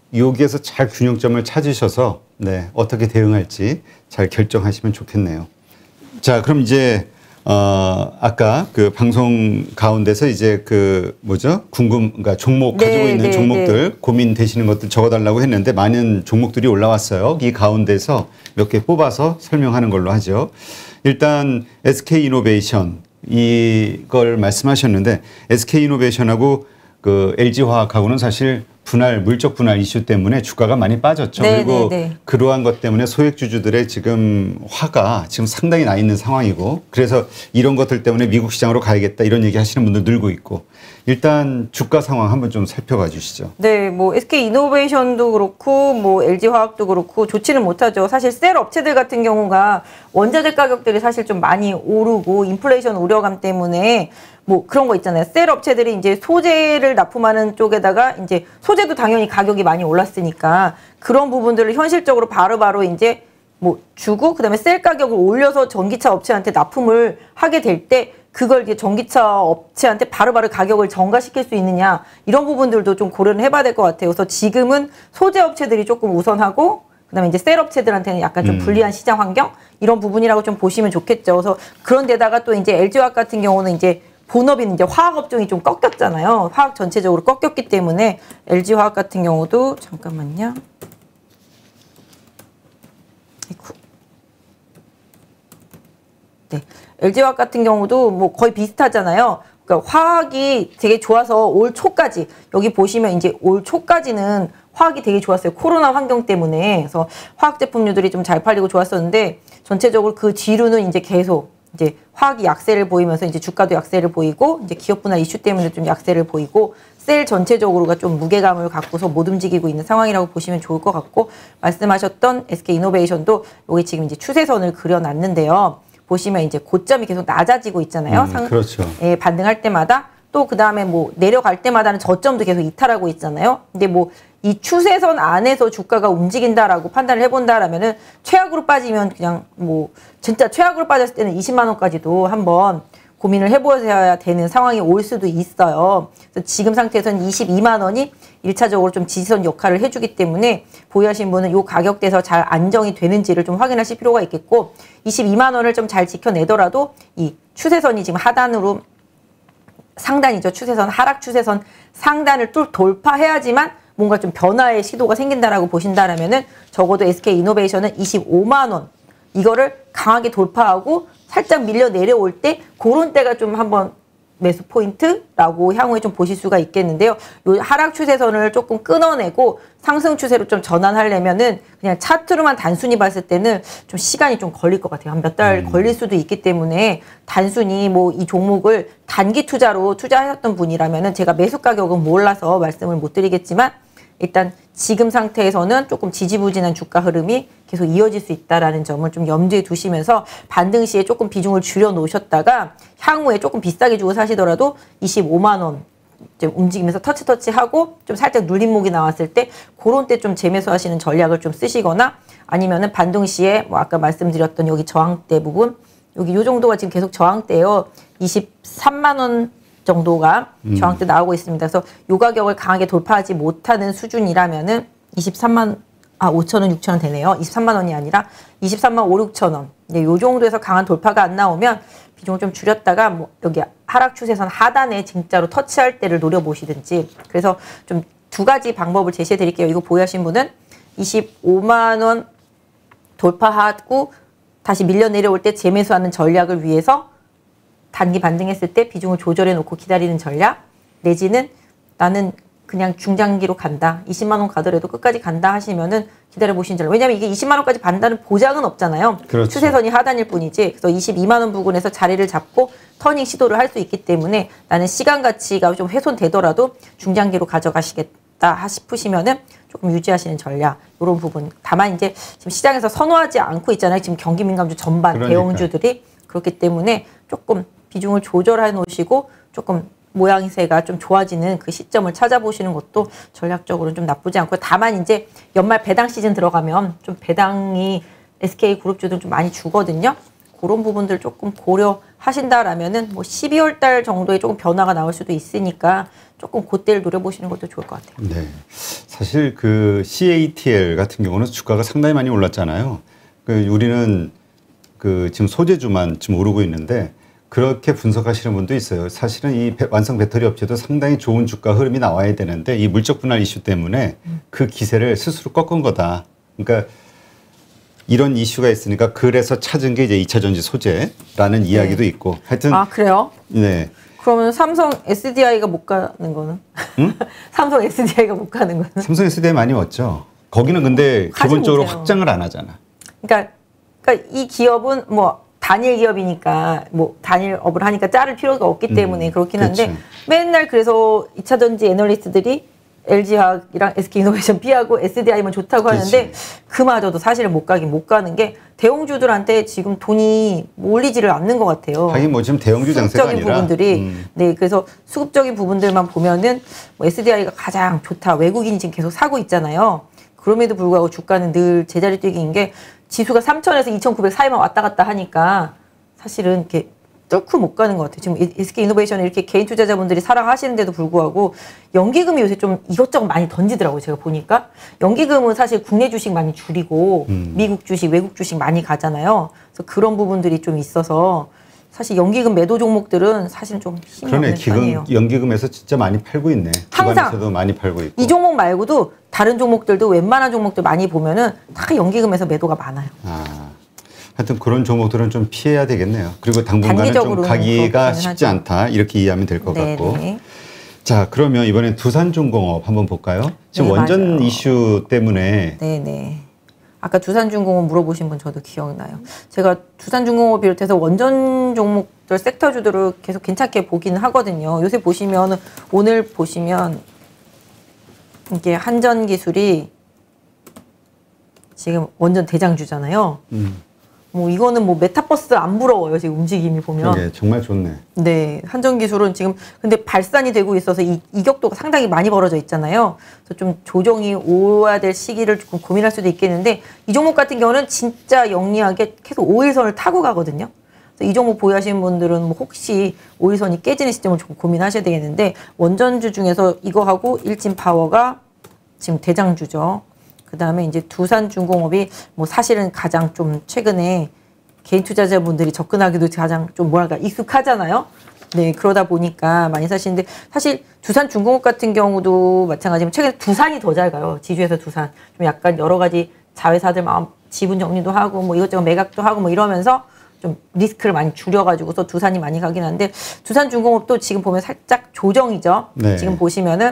A: 여기에서 잘 균형점을 찾으셔서 네, 어떻게 대응할지 잘 결정하시면 좋겠네요. 자, 그럼 이제 어, 아까 그 방송 가운데서 이제 그 뭐죠? 궁금, 그러니까 종목
B: 네,
A: 가지고 있는
B: 네,
A: 종목들
B: 네.
A: 고민되시는 것들 적어달라고 했는데 많은 종목들이 올라왔어요. 이 가운데서 몇 개 뽑아서 설명하는 걸로 하죠. 일단 에스케이이노베이션 이걸 말씀하셨는데 에스케이이노베이션하고 그 엘지화학하고는 사실 분할, 물적 분할 이슈 때문에 주가가 많이 빠졌죠.
B: 네,
A: 그리고
B: 네, 네.
A: 그러한 것 때문에 소액주주들의 지금 화가 지금 상당히 나 있는 상황이고 그래서 이런 것들 때문에 미국 시장으로 가야겠다 이런 얘기 하시는 분들 늘고 있고 일단 주가 상황 한번 좀 살펴봐 주시죠.
B: 네, 뭐 에스케이이노베이션도 그렇고 뭐 엘지화학도 그렇고 좋지는 못하죠. 사실 셀 업체들 같은 경우가 원자재 가격들이 사실 좀 많이 오르고 인플레이션 우려감 때문에 뭐 그런 거 있잖아요. 셀 업체들이 이제 소재를 납품하는 쪽에다가 이제 소재도 당연히 가격이 많이 올랐으니까 그런 부분들을 현실적으로 바로바로 이제 뭐 주고 그다음에 셀 가격을 올려서 전기차 업체한테 납품을 하게 될 때 그걸 이제 전기차 업체한테 바로바로 가격을 전가시킬 수 있느냐 이런 부분들도 좀 고려를 해봐야 될 것 같아요. 그래서 지금은 소재 업체들이 조금 우선하고 그다음에 이제 셀 업체들한테는 약간 좀 불리한 시장 환경 이런 부분이라고 좀 보시면 좋겠죠. 그래서 그런 데다가 또 이제 엘지화학 같은 경우는 이제 본업인 이제 화학 업종이 좀 꺾였잖아요. 화학 전체적으로 꺾였기 때문에 엘지화학 같은 경우도 잠깐만요. 아이고. 네, 엘지화학 같은 경우도 뭐 거의 비슷하잖아요. 그러니까 화학이 되게 좋아서 올 초까지 여기 보시면 이제 올 초까지는 화학이 되게 좋았어요. 코로나 환경 때문에. 그래서 화학 제품류들이 좀 잘 팔리고 좋았었는데 전체적으로 그 뒤로는 이제 계속 이제 화학이 약세를 보이면서 이제 주가도 약세를 보이고 이제 기업 분할 이슈 때문에 좀 약세를 보이고 셀 전체적으로가 좀 무게감을 갖고서 못 움직이고 있는 상황이라고 보시면 좋을 것 같고 말씀하셨던 에스케이이노베이션도 여기 지금 이제 추세선을 그려놨는데요. 보시면 이제 고점이 계속 낮아지고 있잖아요.
A: 음,
B: 상,
A: 그렇죠.
B: 예, 반등할 때마다 또 그 다음에 뭐 내려갈 때마다는 저점도 계속 이탈하고 있잖아요. 근데 뭐 이 추세선 안에서 주가가 움직인다라고 판단을 해본다라면은 최악으로 빠지면 그냥 뭐 진짜 최악으로 빠졌을 때는 이십만 원까지도 한번 고민을 해보셔야 되는 상황이 올 수도 있어요. 그래서 지금 상태에서는 이십이만 원이 일차적으로 좀 지지선 역할을 해주기 때문에 보유하신 분은 이 가격대에서 잘 안정이 되는지를 좀 확인하실 필요가 있겠고 이십이만 원을 좀 잘 지켜내더라도 이 추세선이 지금 하단으로 상단이죠. 추세선, 하락 추세선 상단을 또 돌파해야지만 뭔가 좀 변화의 시도가 생긴다라고 보신다라면은 적어도 에스케이이노베이션은 이십오만 원 이거를 강하게 돌파하고 살짝 밀려 내려올 때 그런 때가 좀 한번 매수 포인트라고 향후에 좀 보실 수가 있겠는데요. 요 하락 추세선을 조금 끊어내고 상승 추세로 좀 전환하려면은 그냥 차트로만 단순히 봤을 때는 좀 시간이 좀 걸릴 것 같아요. 한 몇 달
A: 음.
B: 걸릴 수도 있기 때문에 단순히 뭐 이 종목을 단기 투자로 투자하셨던 분이라면은 제가 매수 가격은 몰라서 말씀을 못 드리겠지만 일단 지금 상태에서는 조금 지지부진한 주가 흐름이 계속 이어질 수 있다는 점을 좀 염두에 두시면서 반등 시에 조금 비중을 줄여 놓으셨다가 향후에 조금 비싸게 주고 사시더라도 이십오만 원 좀 움직이면서 터치 터치하고 좀 살짝 눌림목이 나왔을 때 그런 때 좀 재매수 하시는 전략을 좀 쓰시거나 아니면은 반등 시에 뭐 아까 말씀드렸던 여기 저항대 부분 여기 요 정도가 지금 계속 저항대예요. 이십삼만 원 정도가 저항대 나오고 있습니다. 그래서 요 가격을 강하게 돌파하지 못하는 수준이라면은 이십삼만 아 오천 원, 육천 원 되네요. 이십삼만 원이 아니라 이십삼만 오, 육천 원. 네, 요 정도에서 강한 돌파가 안 나오면 비중을 좀 줄였다가 뭐 여기 하락 추세선 하단에 진짜로 터치할 때를 노려보시든지 그래서 좀 두 가지 방법을 제시해 드릴게요. 이거 보유하신 분은 이십오만 원 돌파하고 다시 밀려 내려올 때 재매수하는 전략을 위해서 단기 반등했을 때 비중을 조절해 놓고 기다리는 전략 내지는 나는 그냥 중장기로 간다. 이십만 원 가더라도 끝까지 간다 하시면은 기다려 보시는 전략. 왜냐하면 이게 이십만 원까지 간다는 보장은 없잖아요.
A: 그렇죠.
B: 추세선이 하단일 뿐이지. 그래서 이십이만 원 부근에서 자리를 잡고 터닝 시도를 할 수 있기 때문에 나는 시간 가치가 좀 훼손되더라도 중장기로 가져가시겠다 싶으시면은 조금 유지하시는 전략 이런 부분. 다만 이제 지금 시장에서 선호하지 않고 있잖아요. 지금 경기 민감주 전반
A: 그러니까.
B: 대형주들이 그렇기 때문에 조금 비중을 조절해 놓으시고 조금 모양새가 좀 좋아지는 그 시점을 찾아보시는 것도 전략적으로는 좀 나쁘지 않고 다만 이제 연말 배당 시즌 들어가면 좀 배당이 에스케이그룹주들은 좀 많이 주거든요. 그런 부분들 조금 고려 하신다라면은 뭐 십이월 달 정도에 조금 변화가 나올 수도 있으니까 조금 그때를 노려보시는 것도 좋을 것 같아요.
A: 네. 사실 그 씨에이티엘 같은 경우는 주가가 상당히 많이 올랐잖아요. 그 우리는 그 지금 소재주만 지금 오르고 있는데 그렇게 분석하시는 분도 있어요. 사실은 이 완성 배터리 업체도 상당히 좋은 주가 흐름이 나와야 되는데 이 물적 분할 이슈 때문에 그 기세를 스스로 꺾은 거다. 그러니까 이런 이슈가 있으니까 그래서 찾은 게 이제 이차 전지 소재라는 네. 이야기도 있고. 하여튼
B: 아, 그래요?
A: 네.
B: 그러면 삼성 에스디아이가 못 가는 거는? 응? 삼성 에스디아이가 못 가는 거는?
A: 삼성 에스디아이 많이 왔죠. 거기는 근데 기본적으로
B: 못해요.
A: 확장을 안 하잖아.
B: 그러니까, 그러니까 이 기업은 뭐 단일 기업이니까 뭐 단일업을 하니까 자를 필요가 없기 때문에 음, 그렇긴 한데 그렇죠. 맨날 그래서 이차 전지 애널리스트들이 엘지화학이랑 에스케이이노베이션 피하고 에스디아이만 좋다고 그렇지. 하는데 그마저도 사실은 못 가긴 못 가는 게 대형주들한테 지금 돈이 몰리지를 않는 것 같아요.
A: 하긴 뭐 지금 대형주 장세가
B: 수급적인
A: 아니라
B: 부분들이
A: 음.
B: 네 그래서 수급적인 부분들만 보면은 뭐 에스디아이가 가장 좋다. 외국인이 지금 계속 사고 있잖아요. 그럼에도 불구하고 주가는 늘 제자리 뛰기인 게 지수가 삼천에서 이천구백 사이만 왔다 갔다 하니까 사실은 이렇게 뚫고 못 가는 것 같아요. 지금 에스케이이노베이션을 이렇게 개인 투자자분들이 사랑하시는데도 불구하고 연기금이 요새 좀 이것저것 많이 던지더라고요. 제가 보니까. 연기금은 사실 국내 주식 많이 줄이고 음. 미국 주식, 외국 주식 많이 가잖아요. 그래서 그런 부분들이 좀 있어서 사실 연기금 매도 종목들은 사실 좀 힘이
A: 그러네.
B: 없는 편이에요.
A: 연기금에서 진짜 많이 팔고 있네.
B: 항상
A: 많이 팔고 있고.
B: 이 종목 말고도 다른 종목들도 웬만한 종목들 많이 보면은 다 연기금에서 매도가 많아요.
A: 아. 하여튼 그런 종목들은 좀 피해야 되겠네요. 그리고 당분간은 좀 가기가 쉽지 하죠. 않다. 이렇게 이해하면 될 것 같고. 자, 그러면 이번엔 두산중공업 한번 볼까요? 지금 네, 원전 맞아요. 이슈 때문에.
B: 네네. 아까 두산중공업 물어보신 분 저도 기억나요. 제가 두산중공업 비롯해서 원전 종목들 섹터주들을 계속 괜찮게 보긴 하거든요. 요새 보시면 오늘 보시면 이게 한전기술이 지금 원전 대장주잖아요. 음. 뭐 이거는 뭐 메타버스 안 부러워요. 지금 움직임이 보면.
A: 그게 정말 좋네.
B: 네, 한전기술은 지금 근데 발산이 되고 있어서 이 이격도가 상당히 많이 벌어져 있잖아요. 그래서 좀 조정이 오야 될 시기를 조금 고민할 수도 있겠는데 이 종목 같은 경우는 진짜 영리하게 계속 오일선을 타고 가거든요. 그래서 이 종목 보유하시는 분들은 뭐 혹시 오일선이 깨지는 시점을 조금 고민하셔야 되겠는데 원전주 중에서 이거하고 일진파워가 지금 대장주죠. 그 다음에 이제 두산중공업이 뭐 사실은 가장 좀 최근에 개인 투자자분들이 접근하기도 가장 좀 뭐랄까 익숙하잖아요. 네, 그러다 보니까 많이 사시는데 사실 두산중공업 같은 경우도 마찬가지지만 최근에 두산이 더 잘 가요. 지주에서 두산. 좀 약간 여러 가지 자회사들 마음 지분 정리도 하고 뭐 이것저것 매각도 하고 뭐 이러면서 좀 리스크를 많이 줄여가지고서 두산이 많이 가긴 한데 두산중공업도 지금 보면 살짝 조정이죠. 네. 지금 보시면은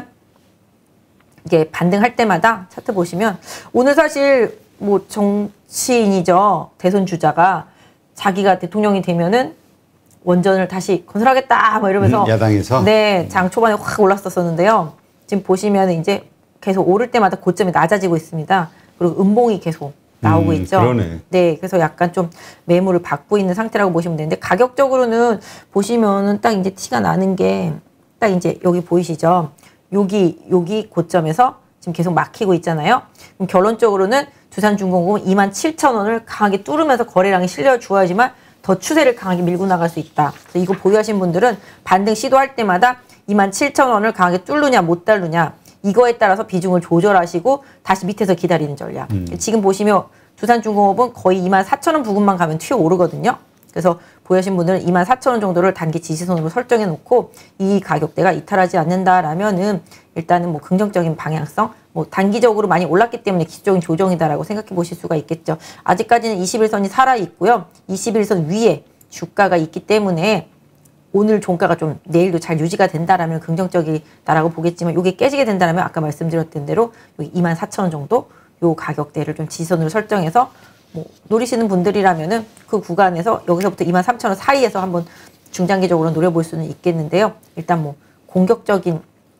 B: 이게 반등할 때마다 차트 보시면 오늘 사실 뭐 정치인이죠. 대선 주자가 자기가 대통령이 되면은 원전을 다시 건설하겠다 뭐 이러면서
A: 음, 야당에서
B: 네, 장 초반에 확 올랐었었는데요. 지금 보시면 이제 계속 오를 때마다 고점이 낮아지고 있습니다. 그리고 음봉이 계속 나오고
A: 음,
B: 있죠.
A: 그러네.
B: 네, 그래서 약간 좀 매물을 받고 있는 상태라고 보시면 되는데 가격적으로는 보시면은 딱 이제 티가 나는 게 딱 이제 여기 보이시죠? 여기 여기 고점에서 지금 계속 막히고 있잖아요. 그럼 결론적으로는 두산중공업은 이만 칠천 원을 강하게 뚫으면서 거래량이 실려 주어야지만 더 추세를 강하게 밀고 나갈 수 있다. 그래서 이거 보유하신 분들은 반등 시도할 때마다 이만 칠천 원을 강하게 뚫느냐 못 뚫느냐 이거에 따라서 비중을 조절하시고 다시 밑에서 기다리는 전략. 음. 지금 보시면 두산중공업은 거의 이만 사천 원 부근만 가면 튀어 오르거든요. 그래서 보유하신 분들은 이만 사천 원 정도를 단기 지지선으로 설정해 놓고 이 가격대가 이탈하지 않는다라면은 일단은 뭐 긍정적인 방향성, 뭐 단기적으로 많이 올랐기 때문에 기술적인 조정이다라고 생각해 보실 수가 있겠죠. 아직까지는 이십일 선이 살아 있고요. 이십일 선 위에 주가가 있기 때문에 오늘 종가가 좀 내일도 잘 유지가 된다라면 긍정적이다라고 보겠지만 이게 깨지게 된다라면 아까 말씀드렸던 대로 여기 이만 사천 원 정도 요 가격대를 좀 지지선으로 설정해서 뭐 노리시는 분들이라면은 그 구간에서 여기서부터 이만 삼천 원 사이에서 한번 중장기적으로 노려볼 수는 있겠는데요. 일단 뭐 공격적인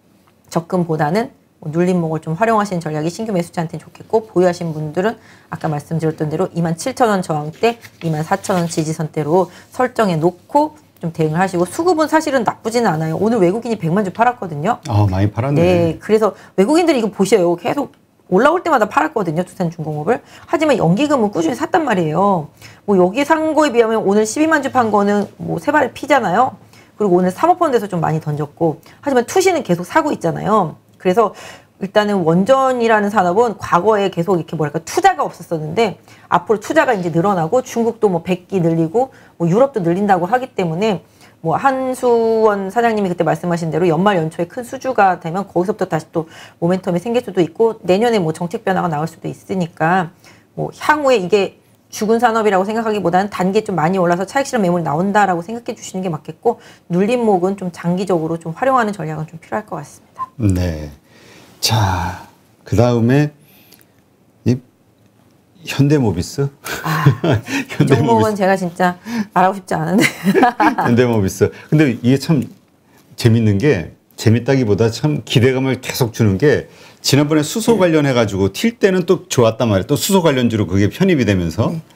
B: 접근보다는 뭐 눌림목을 좀 활용하시는 전략이 신규 매수자한테는 좋겠고 보유하신 분들은 아까 말씀드렸던 대로 이만 칠천 원 저항대, 이만 사천 원 지지선대로 설정해 놓고 좀 대응을 하시고 수급은 사실은 나쁘지는 않아요. 오늘 외국인이 백만 주 팔았거든요.
A: 아, 많이 팔았네.
B: 네, 그래서 외국인들이 이거 보셔요. 계속 올라올 때마다 팔았거든요. 두산중공업을. 하지만 연기금은 꾸준히 샀단 말이에요. 뭐 여기 산 거에 비하면 오늘 십이만 주 판 거는 뭐 세 발을 피잖아요. 그리고 오늘 사모펀드에서 좀 많이 던졌고, 하지만 투시는 계속 사고 있잖아요. 그래서 일단은 원전이라는 산업은 과거에 계속 이렇게 뭐랄까 투자가 없었었는데 앞으로 투자가 이제 늘어나고 중국도 뭐 백 기 늘리고 뭐 유럽도 늘린다고 하기 때문에 뭐 한수원 사장님이 그때 말씀하신 대로 연말 연초에 큰 수주가 되면 거기서부터 다시 또 모멘텀이 생길 수도 있고 내년에 뭐 정책 변화가 나올 수도 있으니까 뭐 향후에 이게 죽은 산업이라고 생각하기보다는 단계 좀 많이 올라서 차익 실현 매물이 나온다라고 생각해 주시는 게 맞겠고, 눌림목은 좀 장기적으로 좀 활용하는 전략은 좀 필요할 것 같습니다.
A: 네. 자, 그 다음에 이 현대모비스.
B: 아, 이 종목은 제가 진짜 말하고 싶지 않은데.
A: 현대모비스. 근데 이게 참 재밌는 게, 재밌다기보다 참 기대감을 계속 주는 게, 지난번에 수소 관련해 가지고 튈 때는 또 좋았단 말이에요. 또 수소 관련주로 그게 편입이 되면서. 네.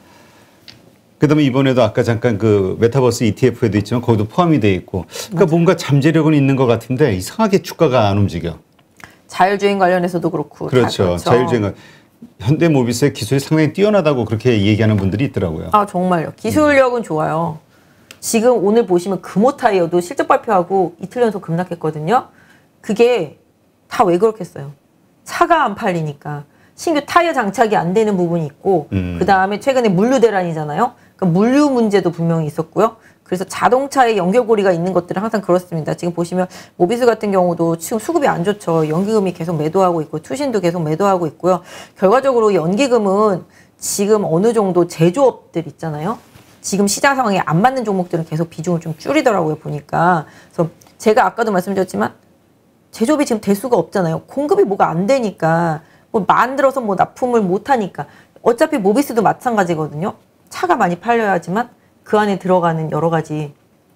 A: 그다음에 이번에도 아까 잠깐 그 메타버스 이티에프에도 있지만 거기도 포함이 돼 있고. 그러니까 맞아요. 뭔가 잠재력은 있는 것 같은데 이상하게 주가가 안 움직여.
B: 자율주행 관련해서도 그렇고.
A: 그렇죠. 그렇죠. 자율주행. 현대모비스의 기술이 상당히 뛰어나다고 그렇게 얘기하는 분들이 있더라고요.
B: 아, 정말요. 기술력은 음. 좋아요. 지금 오늘 보시면 금호타이어도 실적 발표하고 이틀 연속 급락했거든요. 그게 다 왜 그렇겠어요? 차가 안 팔리니까. 신규 타이어 장착이 안 되는 부분이 있고, 음. 그 다음에 최근에 물류 대란이잖아요. 그러니까 물류 문제도 분명히 있었고요. 그래서 자동차에 연결고리가 있는 것들은 항상 그렇습니다. 지금 보시면 모비스 같은 경우도 지금 수급이 안 좋죠. 연기금이 계속 매도하고 있고 투신도 계속 매도하고 있고요. 결과적으로 연기금은 지금 어느 정도 제조업들 있잖아요. 지금 시장 상황에 안 맞는 종목들은 계속 비중을 좀 줄이더라고요. 보니까. 그래서 제가 아까도 말씀드렸지만 제조업이 지금 될 수가 없잖아요. 공급이 뭐가 안 되니까. 뭐 만들어서 뭐 납품을 못 하니까. 어차피 모비스도 마찬가지거든요. 차가 많이 팔려야지만 그 안에 들어가는 여러 가지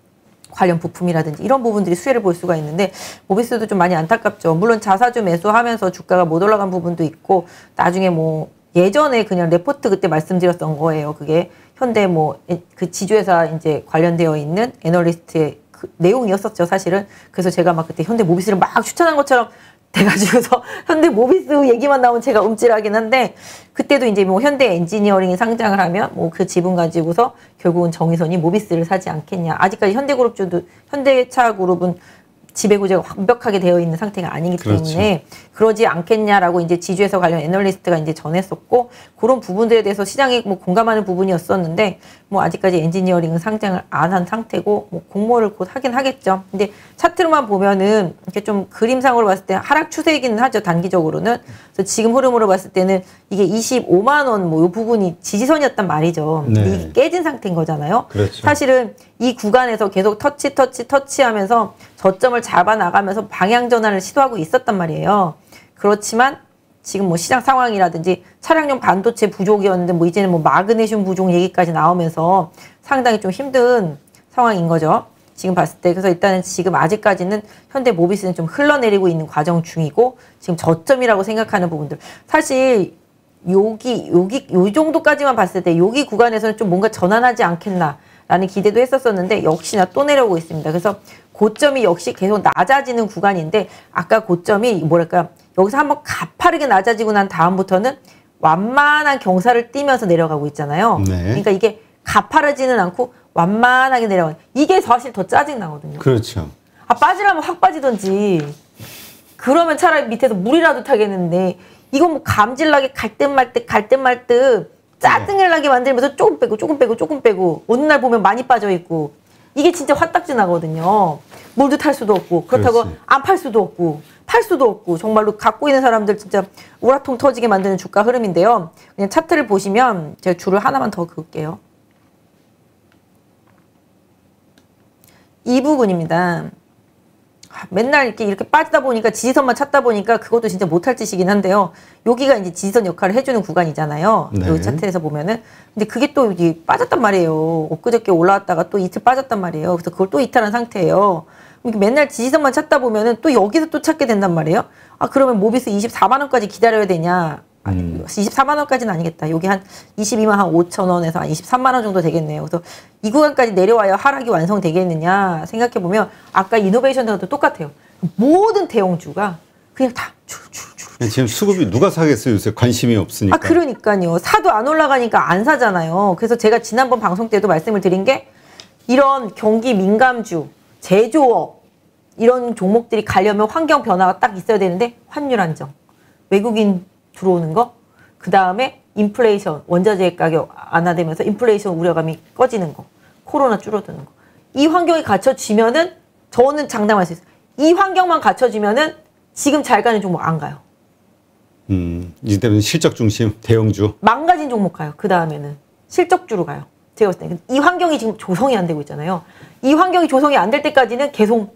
B: 관련 부품이라든지 이런 부분들이 수혜를 볼 수가 있는데, 모비스도 좀 많이 안타깝죠. 물론 자사주 매수하면서 주가가 못 올라간 부분도 있고, 나중에 뭐 예전에 그냥 레포트 그때 말씀드렸던 거예요. 그게 현대 뭐 그 지주회사 이제 관련되어 있는 애널리스트의 그 내용이었었죠, 사실은. 그래서 제가 막 그때 현대 모비스를 막 추천한 것처럼 돼가지고서 현대 모비스 얘기만 나오면 제가 움찔하긴 한데, 그때도 이제 뭐 현대 엔지니어링이 상장을 하면 뭐 그 지분 가지고서 결국은 정의선이 모비스를 사지 않겠냐. 아직까지 현대그룹주도, 현대차 그룹은 지배구조가 완벽하게 되어 있는 상태가 아니기
A: 그렇죠.
B: 때문에 그러지 않겠냐라고 이제 지주회사 관련 애널리스트가 이제 전했었고, 그런 부분들에 대해서 시장이 뭐 공감하는 부분이었었는데, 뭐 아직까지 엔지니어링은 상장을 안 한 상태고, 뭐 공모를 곧 하긴 하겠죠. 근데 차트로만 보면은 이렇게 좀 그림상으로 봤을 때 하락 추세이기는 하죠, 단기적으로는. 그래서 지금 흐름으로 봤을 때는 이게 이십오만 원 뭐 요 부분이 지지선이었단 말이죠.
A: 네.
B: 이게 깨진 상태인 거잖아요.
A: 그렇죠.
B: 사실은 이 구간에서 계속 터치 터치 터치하면서 저점을 잡아 나가면서 방향 전환을 시도하고 있었단 말이에요. 그렇지만 지금 뭐 시장 상황이라든지 차량용 반도체 부족이었는데 뭐 이제는 뭐 마그네슘 부족 얘기까지 나오면서 상당히 좀 힘든 상황인 거죠. 지금 봤을 때. 그래서 일단은 지금 아직까지는 현대 모비스는 좀 흘러내리고 있는 과정 중이고, 지금 저점이라고 생각하는 부분들. 사실 여기 여기 요 정도까지만 봤을 때 여기 구간에서는 좀 뭔가 전환하지 않겠나라는 기대도 했었었는데 역시나 또 내려오고 있습니다. 그래서 고점이 역시 계속 낮아지는 구간인데, 아까 고점이 뭐랄까 여기서 한번 가파르게 낮아지고 난 다음부터는 완만한 경사를 띠면서 내려가고 있잖아요.
A: 네.
B: 그러니까 이게 가파르지는 않고 완만하게 내려가는, 이게 사실 더 짜증 나거든요.
A: 그렇죠.
B: 아, 빠지라면 확 빠지던지, 그러면 차라리 밑에서 물이라도 타겠는데, 이거 뭐 감질나게 갈 듯 말 듯 갈 듯 말 듯 짜증을 나게 만들면서 조금 빼고 조금 빼고 조금 빼고, 어느 날 보면 많이 빠져 있고, 이게 진짜 화딱지 나거든요. 물도 탈 수도 없고, 그렇다고 그렇지. 안 팔 수도 없고, 팔 수도 없고, 정말로 갖고 있는 사람들 진짜 우라통 터지게 만드는 주가 흐름인데요. 그냥 차트를 보시면 제가 줄을 하나만 더 그을게요. 이 부분입니다. 맨날 이렇게 이렇게 빠지다 보니까 지지선만 찾다 보니까 그것도 진짜 못할 짓이긴 한데요. 여기가 이제 지지선 역할을 해주는 구간이잖아요.
A: 네.
B: 여기 차트에서 보면은. 근데 그게 또 이제 빠졌단 말이에요. 엊그저께 올라왔다가 또 이틀 빠졌단 말이에요. 그래서 그걸 또 이탈한 상태예요. 맨날 지지선만 찾다 보면은 또 여기서 또 찾게 된단 말이에요. 아, 그러면 모비스 이십사만 원까지 기다려야 되냐? 아니, 음. 이십사만 원까지는 아니겠다. 여기 한 이십이만 한 오천 원에서 한 이십삼만 원 정도 되겠네요. 그래서 이 구간까지 내려와야 하락이 완성되겠느냐 생각해보면 아까 이노베이션 등도 똑같아요. 모든 대형주가 그냥 다 줄줄줄
A: 지금 수급이 누가 사겠어요? 요새 관심이 없으니까.
B: 아, 그러니까요. 사도 안 올라가니까 안 사잖아요. 그래서 제가 지난번 방송 때도 말씀을 드린 게 이런 경기 민감주, 제조업 이런 종목들이 가려면 환경 변화가 딱 있어야 되는데 환율 안정, 외국인 들어오는 거, 그 다음에 인플레이션, 원자재 가격 완화되면서 인플레이션 우려감이 꺼지는 거, 코로나 줄어드는 거. 이 환경이 갖춰지면은 저는 장담할 수 있어요. 이 환경만 갖춰지면은 지금 잘 가는 종목 안 가요.
A: 음, 이때는 실적 중심 대형주.
B: 망가진 종목 가요. 그 다음에는 실적주로 가요. 제가 봤을 때 이 환경이 지금 조성이 안 되고 있잖아요. 이 환경이 조성이 안 될 때까지는 계속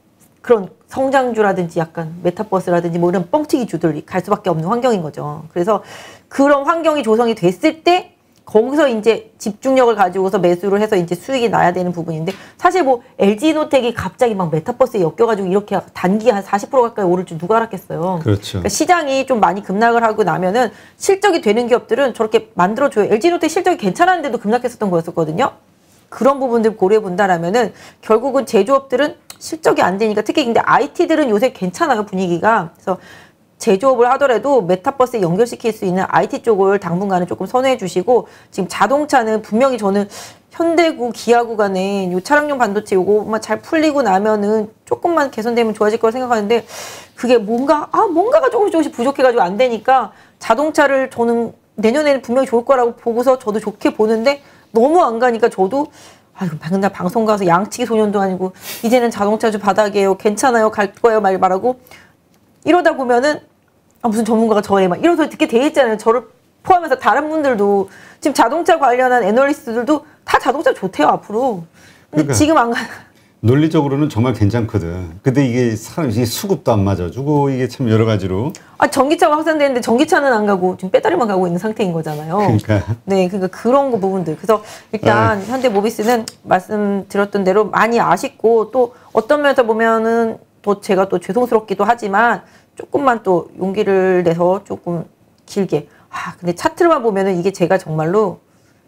B: 그런 성장주라든지 약간 메타버스라든지 뭐 이런 뻥튀기 주들이 갈 수밖에 없는 환경인 거죠. 그래서 그런 환경이 조성이 됐을 때 거기서 이제 집중력을 가지고서 매수를 해서 이제 수익이 나야 되는 부분인데 사실 뭐 엘지노텍이 갑자기 막 메타버스에 엮여가지고 이렇게 단기 한 사십 퍼센트 가까이 오를 줄 누가 알았겠어요.
A: 그렇죠.
B: 그러니까 시장이 좀 많이 급락을 하고 나면은 실적이 되는 기업들은 저렇게 만들어줘요. 엘지노텍 실적이 괜찮았는데도 급락했었던 거였었거든요. 그런 부분들 고려해 본다라면은 결국은 제조업들은 실적이 안 되니까 특히 근데 아이티들은 요새 괜찮아요 분위기가. 그래서 제조업을 하더라도 메타버스에 연결시킬 수 있는 아이티 쪽을 당분간은 조금 선호해 주시고 지금 자동차는 분명히 저는 현대구, 기아구 간에 요 차량용 반도체 요거만 잘 풀리고 나면은 조금만 개선되면 좋아질 거라 생각하는데 그게 뭔가 아 뭔가가 조금씩 조금씩 부족해가지고 안 되니까 자동차를 저는 내년에는 분명히 좋을 거라고 보고서 저도 좋게 보는데 너무 안 가니까 저도 아이고 맨날 방송 가서 양치기 소년도 아니고 이제는 자동차주 바닥이에요. 괜찮아요. 갈 거예요. 말 말하고 이러다 보면은 아 무슨 전문가가 저에 막 이런 소리 듣게 돼 있잖아요. 저를 포함해서 다른 분들도 지금 자동차 관련한 애널리스트들도 다 자동차 좋대요 앞으로. 근데
A: 그러니까
B: 지금 안 가.
A: 논리적으로는 정말 괜찮거든. 근데 이게 사람 이게 수급도 안 맞아주고 이게 참 여러 가지로.
B: 아 전기차가 확산되는데 전기차는 안 가고 지금 배터리만 가고 있는 상태인 거잖아요.
A: 그러니까.
B: 네, 그러니까 그런 거 부분들. 그래서 일단
A: 네.
B: 현대모비스는 말씀드렸던 대로 많이 아쉽고 또 어떤 면에서 보면은 또 제가 또 죄송스럽기도 하지만 조금만 또 용기를 내서 조금 길게. 아 근데 차트만 보면은 이게 제가 정말로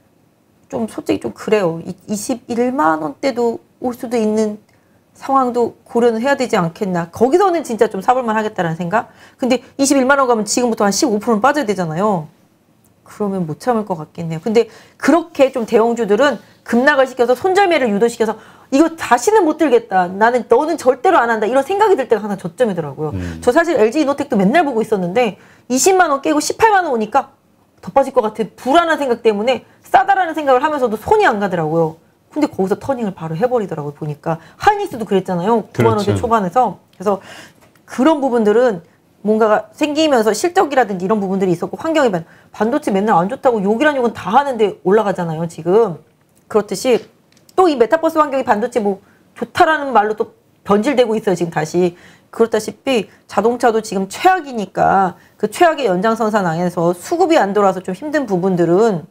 B: 좀 솔직히 좀 그래요. 이십일만 원대도 올 수도 있는 상황도 고려는 해야 되지 않겠나. 거기서는 진짜 좀 사볼만 하겠다라는 생각. 근데 이십일만 원 가면 지금부터 한 십오 퍼센트는 빠져야 되잖아요. 그러면 못 참을 것 같겠네요. 근데 그렇게 좀 대형주들은 급락을 시켜서 손절매를 유도시켜서 이거 다시는 못 들겠다. 나는 너는 절대로 안 한다. 이런 생각이 들 때가 항상 저점이더라고요. 음. 저 사실 엘지이노텍도 맨날 보고 있었는데 이십만 원 깨고 십팔만 원 오니까 더 빠질 것 같아. 불안한 생각 때문에 싸다라는 생각을 하면서도 손이 안 가더라고요. 근데 거기서 터닝을 바로 해버리더라고요. 보니까 하이닉스도 그랬잖아요. 구만 원대
A: 그렇죠.
B: 초반에서. 그래서 그런 부분들은 뭔가가 생기면서 실적이라든지 이런 부분들이 있었고 환경이 변 반도체 맨날 안 좋다고 욕이란 욕은 다 하는데 올라가잖아요. 지금. 그렇듯이 또 이 메타버스 환경이 반도체 뭐 좋다라는 말로 또 변질되고 있어요. 지금 다시. 그렇다시피 자동차도 지금 최악이니까 그 최악의 연장선상 안에서 수급이 안 돌아서 좀 힘든 부분들은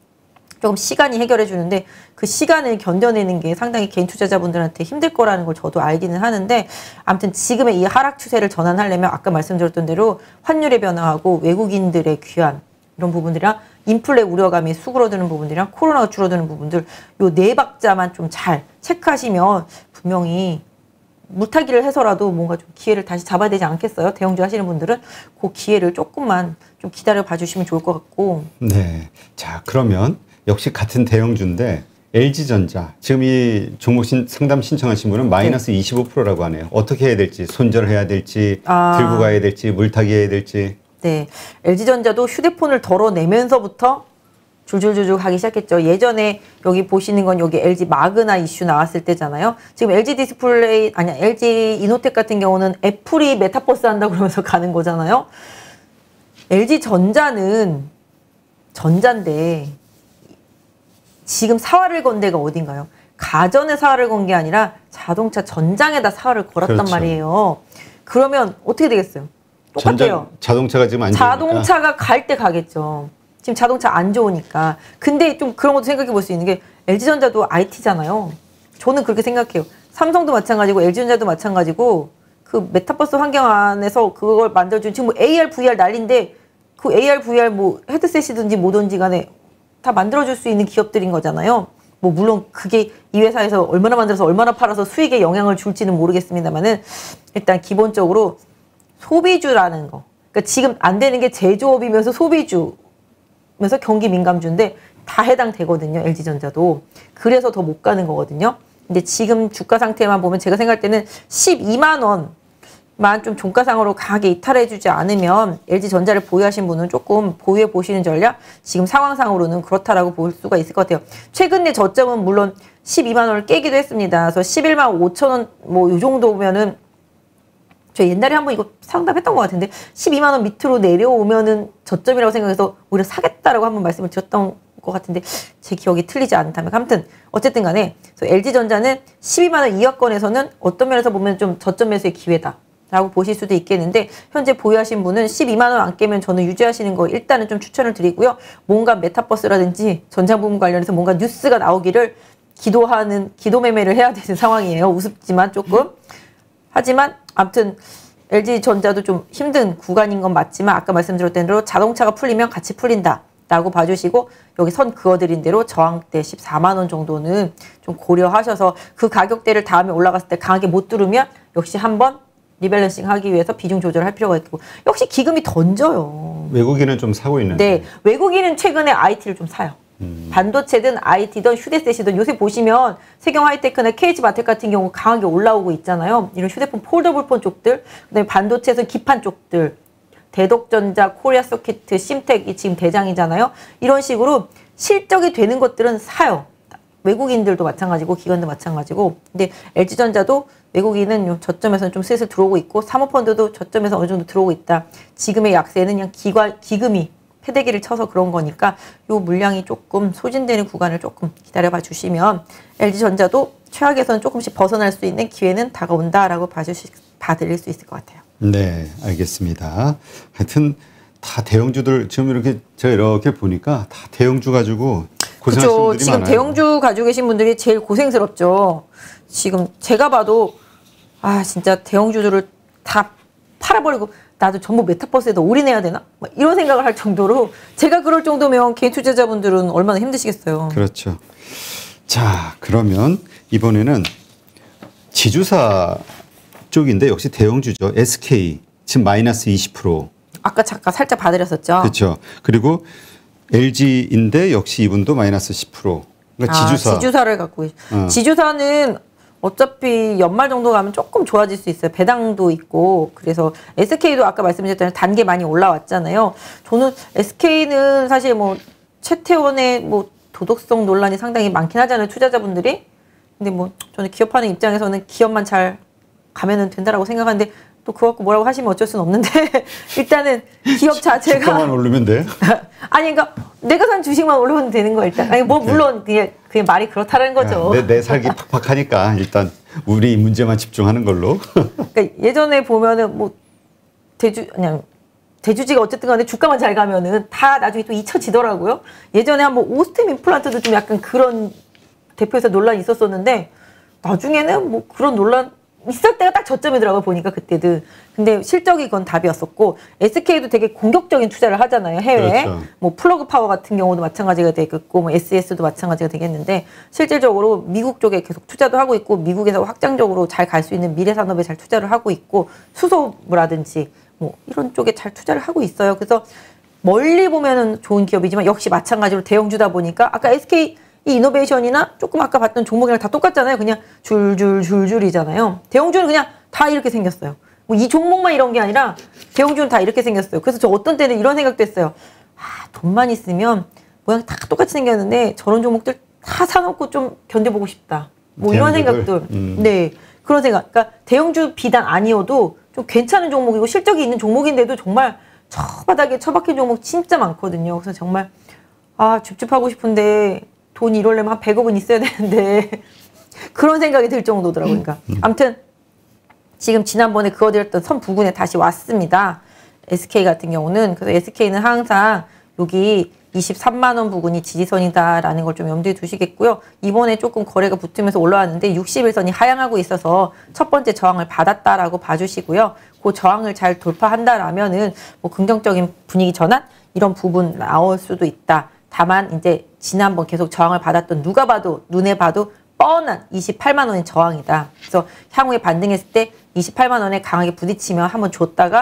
B: 조금 시간이 해결해 주는데 그 시간을 견뎌내는 게 상당히 개인 투자자분들한테 힘들 거라는 걸 저도 알기는 하는데 아무튼 지금의 이 하락 추세를 전환하려면 아까 말씀드렸던 대로 환율의 변화하고 외국인들의 귀환 이런 부분들이랑 인플레 우려감이 수그러드는 부분들이랑 코로나가 줄어드는 부분들 요 네 박자만 좀 잘 체크하시면 분명히 물타기를 해서라도 뭔가 좀 기회를 다시 잡아야 되지 않겠어요? 대형주 하시는 분들은 그 기회를 조금만 좀 기다려 봐주시면 좋을 것 같고.
A: 네. 자, 그러면 역시 같은 대형주인데 엘지전자 지금 이 종목 신, 상담 신청하신 분은 마이너스 네. 이십오 퍼센트라고 하네요. 어떻게 해야 될지 손절해야 될지 아. 들고 가야 될지 물타기 해야 될지.
B: 네. 엘지전자도 휴대폰을 덜어내면서부터 줄줄줄줄 가기 시작했죠. 예전에 여기 보시는 건 여기 엘지 마그나 이슈 나왔을 때잖아요. 지금 엘지 디스플레이, 아니야, 엘지 이노텍 같은 경우는 애플이 메타버스 한다고 그러면서 가는 거잖아요. 엘지전자는 전자인데 지금 사활을 건 데가 어딘가요? 가전에 사활을 건 게 아니라 자동차 전장에다 사활을 걸었단 그렇죠. 말이에요. 그러면 어떻게 되겠어요? 똑같아요.
A: 전장, 자동차가 지금 안 좋으니까.
B: 자동차가 갈 때 가겠죠. 지금 자동차 안 좋으니까. 근데 좀 그런 것도 생각해 볼 수 있는 게 엘지전자도 아이티잖아요. 저는 그렇게 생각해요. 삼성도 마찬가지고 엘지전자도 마찬가지고 그 메타버스 환경 안에서 그걸 만들어준 지금 뭐 에이알, 브이알 난리인데 그 에이알, 브이알 뭐 헤드셋이든지 뭐든지 간에 다 만들어줄 수 있는 기업들인 거잖아요. 뭐 물론 그게 이 회사에서 얼마나 만들어서 얼마나 팔아서 수익에 영향을 줄지는 모르겠습니다만은 일단 기본적으로 소비주라는 거. 그러니까 지금 안 되는 게 제조업이면서 소비주면서 경기 민감주인데 다 해당되거든요. 엘지전자도. 그래서 더 못 가는 거거든요. 근데 지금 주가 상태만 보면 제가 생각할 때는 십이만 원만 좀 종가상으로 강하게 이탈해주지 않으면 엘지전자를 보유하신 분은 조금 보유해 보시는 전략 지금 상황상으로는 그렇다라고 볼 수가 있을 것 같아요. 최근에 저점은 물론 십이만 원을 깨기도 했습니다. 그래서 십일만 오천 원 뭐 이 정도면은 저 옛날에 한번 이거 상담했던 것 같은데 십이만 원 밑으로 내려오면은 저점이라고 생각해서 오히려 사겠다라고 한번 말씀을 드렸던 것 같은데 제 기억이 틀리지 않다면 아무튼 어쨌든 간에 엘지전자는 십이만 원 이하권에서는 어떤 면에서 보면 좀 저점 매수의 기회다 라고 보실 수도 있겠는데 현재 보유하신 분은 십이만 원 안 깨면 저는 유지하시는 거 일단은 좀 추천을 드리고요. 뭔가 메타버스라든지 전장부문 관련해서 뭔가 뉴스가 나오기를 기도하는 기도 매매를 해야 되는 상황이에요. 우습지만 조금. 하지만 아무튼 엘지전자도 좀 힘든 구간인 건 맞지만 아까 말씀드렸던 대로 자동차가 풀리면 같이 풀린다 라고 봐주시고 여기 선 그어드린 대로 저항대 십사만 원 정도는 좀 고려하셔서 그 가격대를 다음에 올라갔을 때 강하게 못 뚫으면 역시 한번 리밸런싱 하기 위해서 비중 조절을 할 필요가 있고 역시 기금이 던져요.
A: 외국인은 좀 사고 있는데.
B: 네, 외국인은 최근에 아이티를 좀 사요. 음. 반도체든 아이티든 휴대셋이든 요새 보시면 세경 하이테크나 케이지마텍 같은 경우 강하게 올라오고 있잖아요. 이런 휴대폰 폴더블폰 쪽들, 그다음에 반도체에서 기판 쪽들, 대덕전자, 코리아서킷, 심텍이 지금 대장이잖아요. 이런 식으로 실적이 되는 것들은 사요. 외국인들도 마찬가지고 기관도 마찬가지고. 근데 엘지전자도 외국인은 저점에서는 좀 슬슬 들어오고 있고 사모펀드도 저점에서 어느 정도 들어오고 있다. 지금의 약세는 그냥 기관, 기금이 패대기를 쳐서 그런 거니까 요 물량이 조금 소진되는 구간을 조금 기다려봐 주시면 엘지전자도 최악에서는 조금씩 벗어날 수 있는 기회는 다가온다라고 봐주시, 봐드릴 수 있을 것 같아요.
A: 네, 알겠습니다. 하여튼 다 대형주들 지금 이렇게 제가 이렇게 보니까 다 대형주 가지고 고생하시는
B: 그쵸,
A: 분들이
B: 지금
A: 많아요.
B: 대형주 가지고 계신 분들이 제일 고생스럽죠. 지금 제가 봐도 아 진짜 대형주들을 다 팔아버리고 나도 전부 메타버스에다 올인해야 되나? 막 이런 생각을 할 정도로 제가 그럴 정도면 개인 투자자분들은 얼마나 힘드시겠어요.
A: 그렇죠. 자, 그러면 이번에는 지주사 쪽인데 역시 대형주죠. 에스케이 지금 마이너스 이십 퍼센트.
B: 아까 잠깐 살짝 봐드렸었죠.
A: 그렇죠. 그리고 엘지인데 역시 이분도 마이너스 십 퍼센트. 그러니까
B: 아,
A: 지주사.
B: 지주사를 갖고 계시.
A: 어.
B: 지주사는 어차피 연말 정도 가면 조금 좋아질 수 있어요. 배당도 있고. 그래서 에스케이도 아까 말씀드렸던 단계 많이 올라왔잖아요. 저는 에스케이는 사실 뭐 최태원의 뭐 도덕성 논란이 상당히 많긴 하잖아요. 투자자분들이. 근데 뭐 저는 기업하는 입장에서는 기업만 잘 가면은 된다라고 생각하는데 또 그거 갖고 뭐라고 하시면 어쩔 수는 없는데 일단은 기업 자체가
A: 주가만 오르면 돼?
B: 아니 그러니까 내가 산 주식만 오르면 되는 거야 일단. 아니 뭐 물론 그냥 그냥 말이 그렇다는 거죠.
A: 내, 내 살기 팍팍하니까 일단 우리 문제만 집중하는 걸로.
B: 그러니까 예전에 보면은 뭐 대주 그냥 대주지가 어쨌든 간에 주가만 잘 가면은 다 나중에 또 잊혀지더라고요. 예전에 한번 오스템 임플란트도 좀 약간 그런 대표에서 논란이 있었었는데 나중에는 뭐 그런 논란 있을 때가 딱 저점이더라고요. 보니까 그때도. 근데 실적이 그건 답이었었고 에스케이도 되게 공격적인 투자를 하잖아요. 해외에.
A: 그렇죠.
B: 뭐 플러그 파워 같은 경우도 마찬가지가 되겠고 뭐 에스에스도 마찬가지가 되겠는데 실질적으로 미국 쪽에 계속 투자도 하고 있고 미국에서 확장적으로 잘 갈 수 있는 미래 산업에 잘 투자를 하고 있고 수소라든지 뭐 이런 쪽에 잘 투자를 하고 있어요. 그래서 멀리 보면은 좋은 기업이지만 역시 마찬가지로 대형주다 보니까 아까 에스케이 이 이노베이션이나 조금 아까 봤던 종목이랑 다 똑같잖아요. 그냥 줄줄 줄줄이잖아요. 대형주는 그냥 다 이렇게 생겼어요. 뭐 이 종목만 이런 게 아니라 대형주는 다 이렇게 생겼어요. 그래서 저 어떤 때는 이런 생각도 했어요. 아, 돈만 있으면 모양 다 똑같이 생겼는데 저런 종목들 다 사놓고 좀 견뎌보고 싶다. 뭐 이런
A: 대형주들?
B: 생각들.
A: 음.
B: 네. 그런 생각. 그러니까 대형주 비단 아니어도 좀 괜찮은 종목이고 실적이 있는 종목인데도 정말 처바닥에 처박힌 종목 진짜 많거든요. 그래서 정말 아, 줍줍하고 싶은데 돈 이러려면 한 백억은 있어야 되는데 그런 생각이 들 정도더라고요. 그러니까 아무튼 지금 지난번에 그어드렸던 선 부근에 다시 왔습니다. 에스케이 같은 경우는. 그래서 에스케이는 항상 여기 이십삼만 원 부근이 지지선이다라는 걸 좀 염두에 두시겠고요. 이번에 조금 거래가 붙으면서 올라왔는데 육십 일선이 하향하고 있어서 첫 번째 저항을 받았다라고 봐주시고요. 그 저항을 잘 돌파한다라면은 뭐 긍정적인 분위기 전환 이런 부분 나올 수도 있다. 다만 이제 지난번 계속 저항을 받았던 누가 봐도 눈에 봐도 뻔한 이십팔만 원의 저항이다. 그래서 향후에 반등했을 때 이십팔만 원에 강하게 부딪히면 한번 줬다가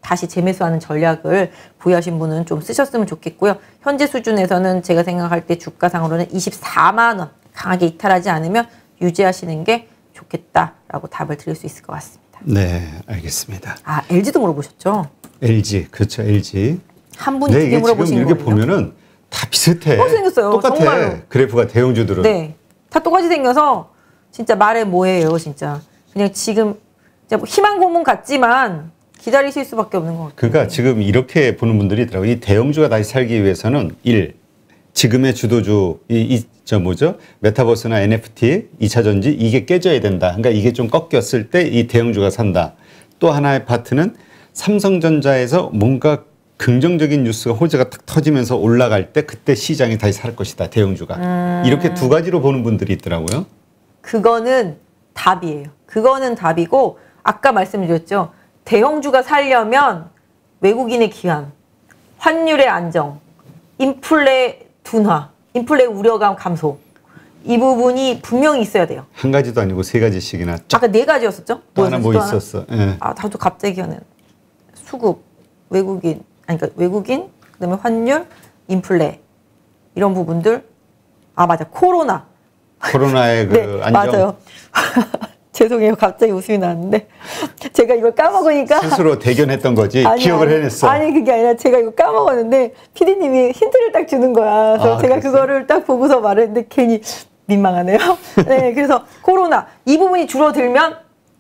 B: 다시 재매수하는 전략을 보유하신 분은 좀 쓰셨으면 좋겠고요. 현재 수준에서는 제가 생각할 때 주가상으로는 이십사만 원 강하게 이탈하지 않으면 유지하시는 게 좋겠다라고 답을 드릴 수 있을 것 같습니다.
A: 네, 알겠습니다.
B: 아, 엘지도 물어보셨죠?
A: 엘지, 그렇죠, 엘지.
B: 한 분이
A: 네,
B: 두 개
A: 이게 지금
B: 물어보신
A: 이렇게
B: 거예요.
A: 보면은 다 비슷해.
B: 똑같이 생겼어요,
A: 똑같아.
B: 정말로.
A: 그래프가 대형주들은.
B: 네, 다 똑같이 생겨서 진짜 말해 뭐예요, 진짜. 그냥 지금 진짜 뭐 희망 고문 같지만 기다리실 수밖에 없는 것 같아요.
A: 그러니까 지금 이렇게 보는 분들이 있더라고요. 이 대형주가 다시 살기 위해서는 일, 지금의 주도주, 이, 이, 저 뭐죠? 메타버스나 엔에프티, 이 차 전지 이게 깨져야 된다. 그러니까 이게 좀 꺾였을 때 이 대형주가 산다. 또 하나의 파트는 삼성전자에서 뭔가 긍정적인 뉴스가 호재가 탁 터지면서 올라갈 때 그때 시장이 다시 살 것이다. 대형주가. 음. 이렇게 두 가지로 보는 분들이 있더라고요.
B: 그거는 답이에요. 그거는 답이고 아까 말씀드렸죠. 대형주가 살려면 외국인의 기한, 환율의 안정, 인플레 둔화, 인플레 우려감 감소 이 부분이 분명히 있어야 돼요.
A: 한 가지도 아니고 세 가지씩이나 쫙.
B: 아까 네 가지였었죠?
A: 또 하나 뭐 있었어. 예.
B: 아, 다도 갑자기 기억나는. 수급, 외국인, 아니 그러니까 외국인, 그다음에 환율, 인플레 이런 부분들. 아 맞아, 코로나.
A: 코로나의 그
B: 네,
A: 안정.
B: 맞아요. 죄송해요. 갑자기 웃음이 나는데 제가 이걸 까먹으니까
A: 스스로 대견했던 거지.
B: 아니,
A: 기억을
B: 아니,
A: 해냈어.
B: 아니 그게 아니라 제가 이거 까먹었는데 피디님이 힌트를 딱 주는 거야. 그래서
A: 아,
B: 제가
A: 그랬어요?
B: 그거를 딱 보고서 말했는데 괜히 민망하네요. 네, 그래서 코로나 이 부분이 줄어들면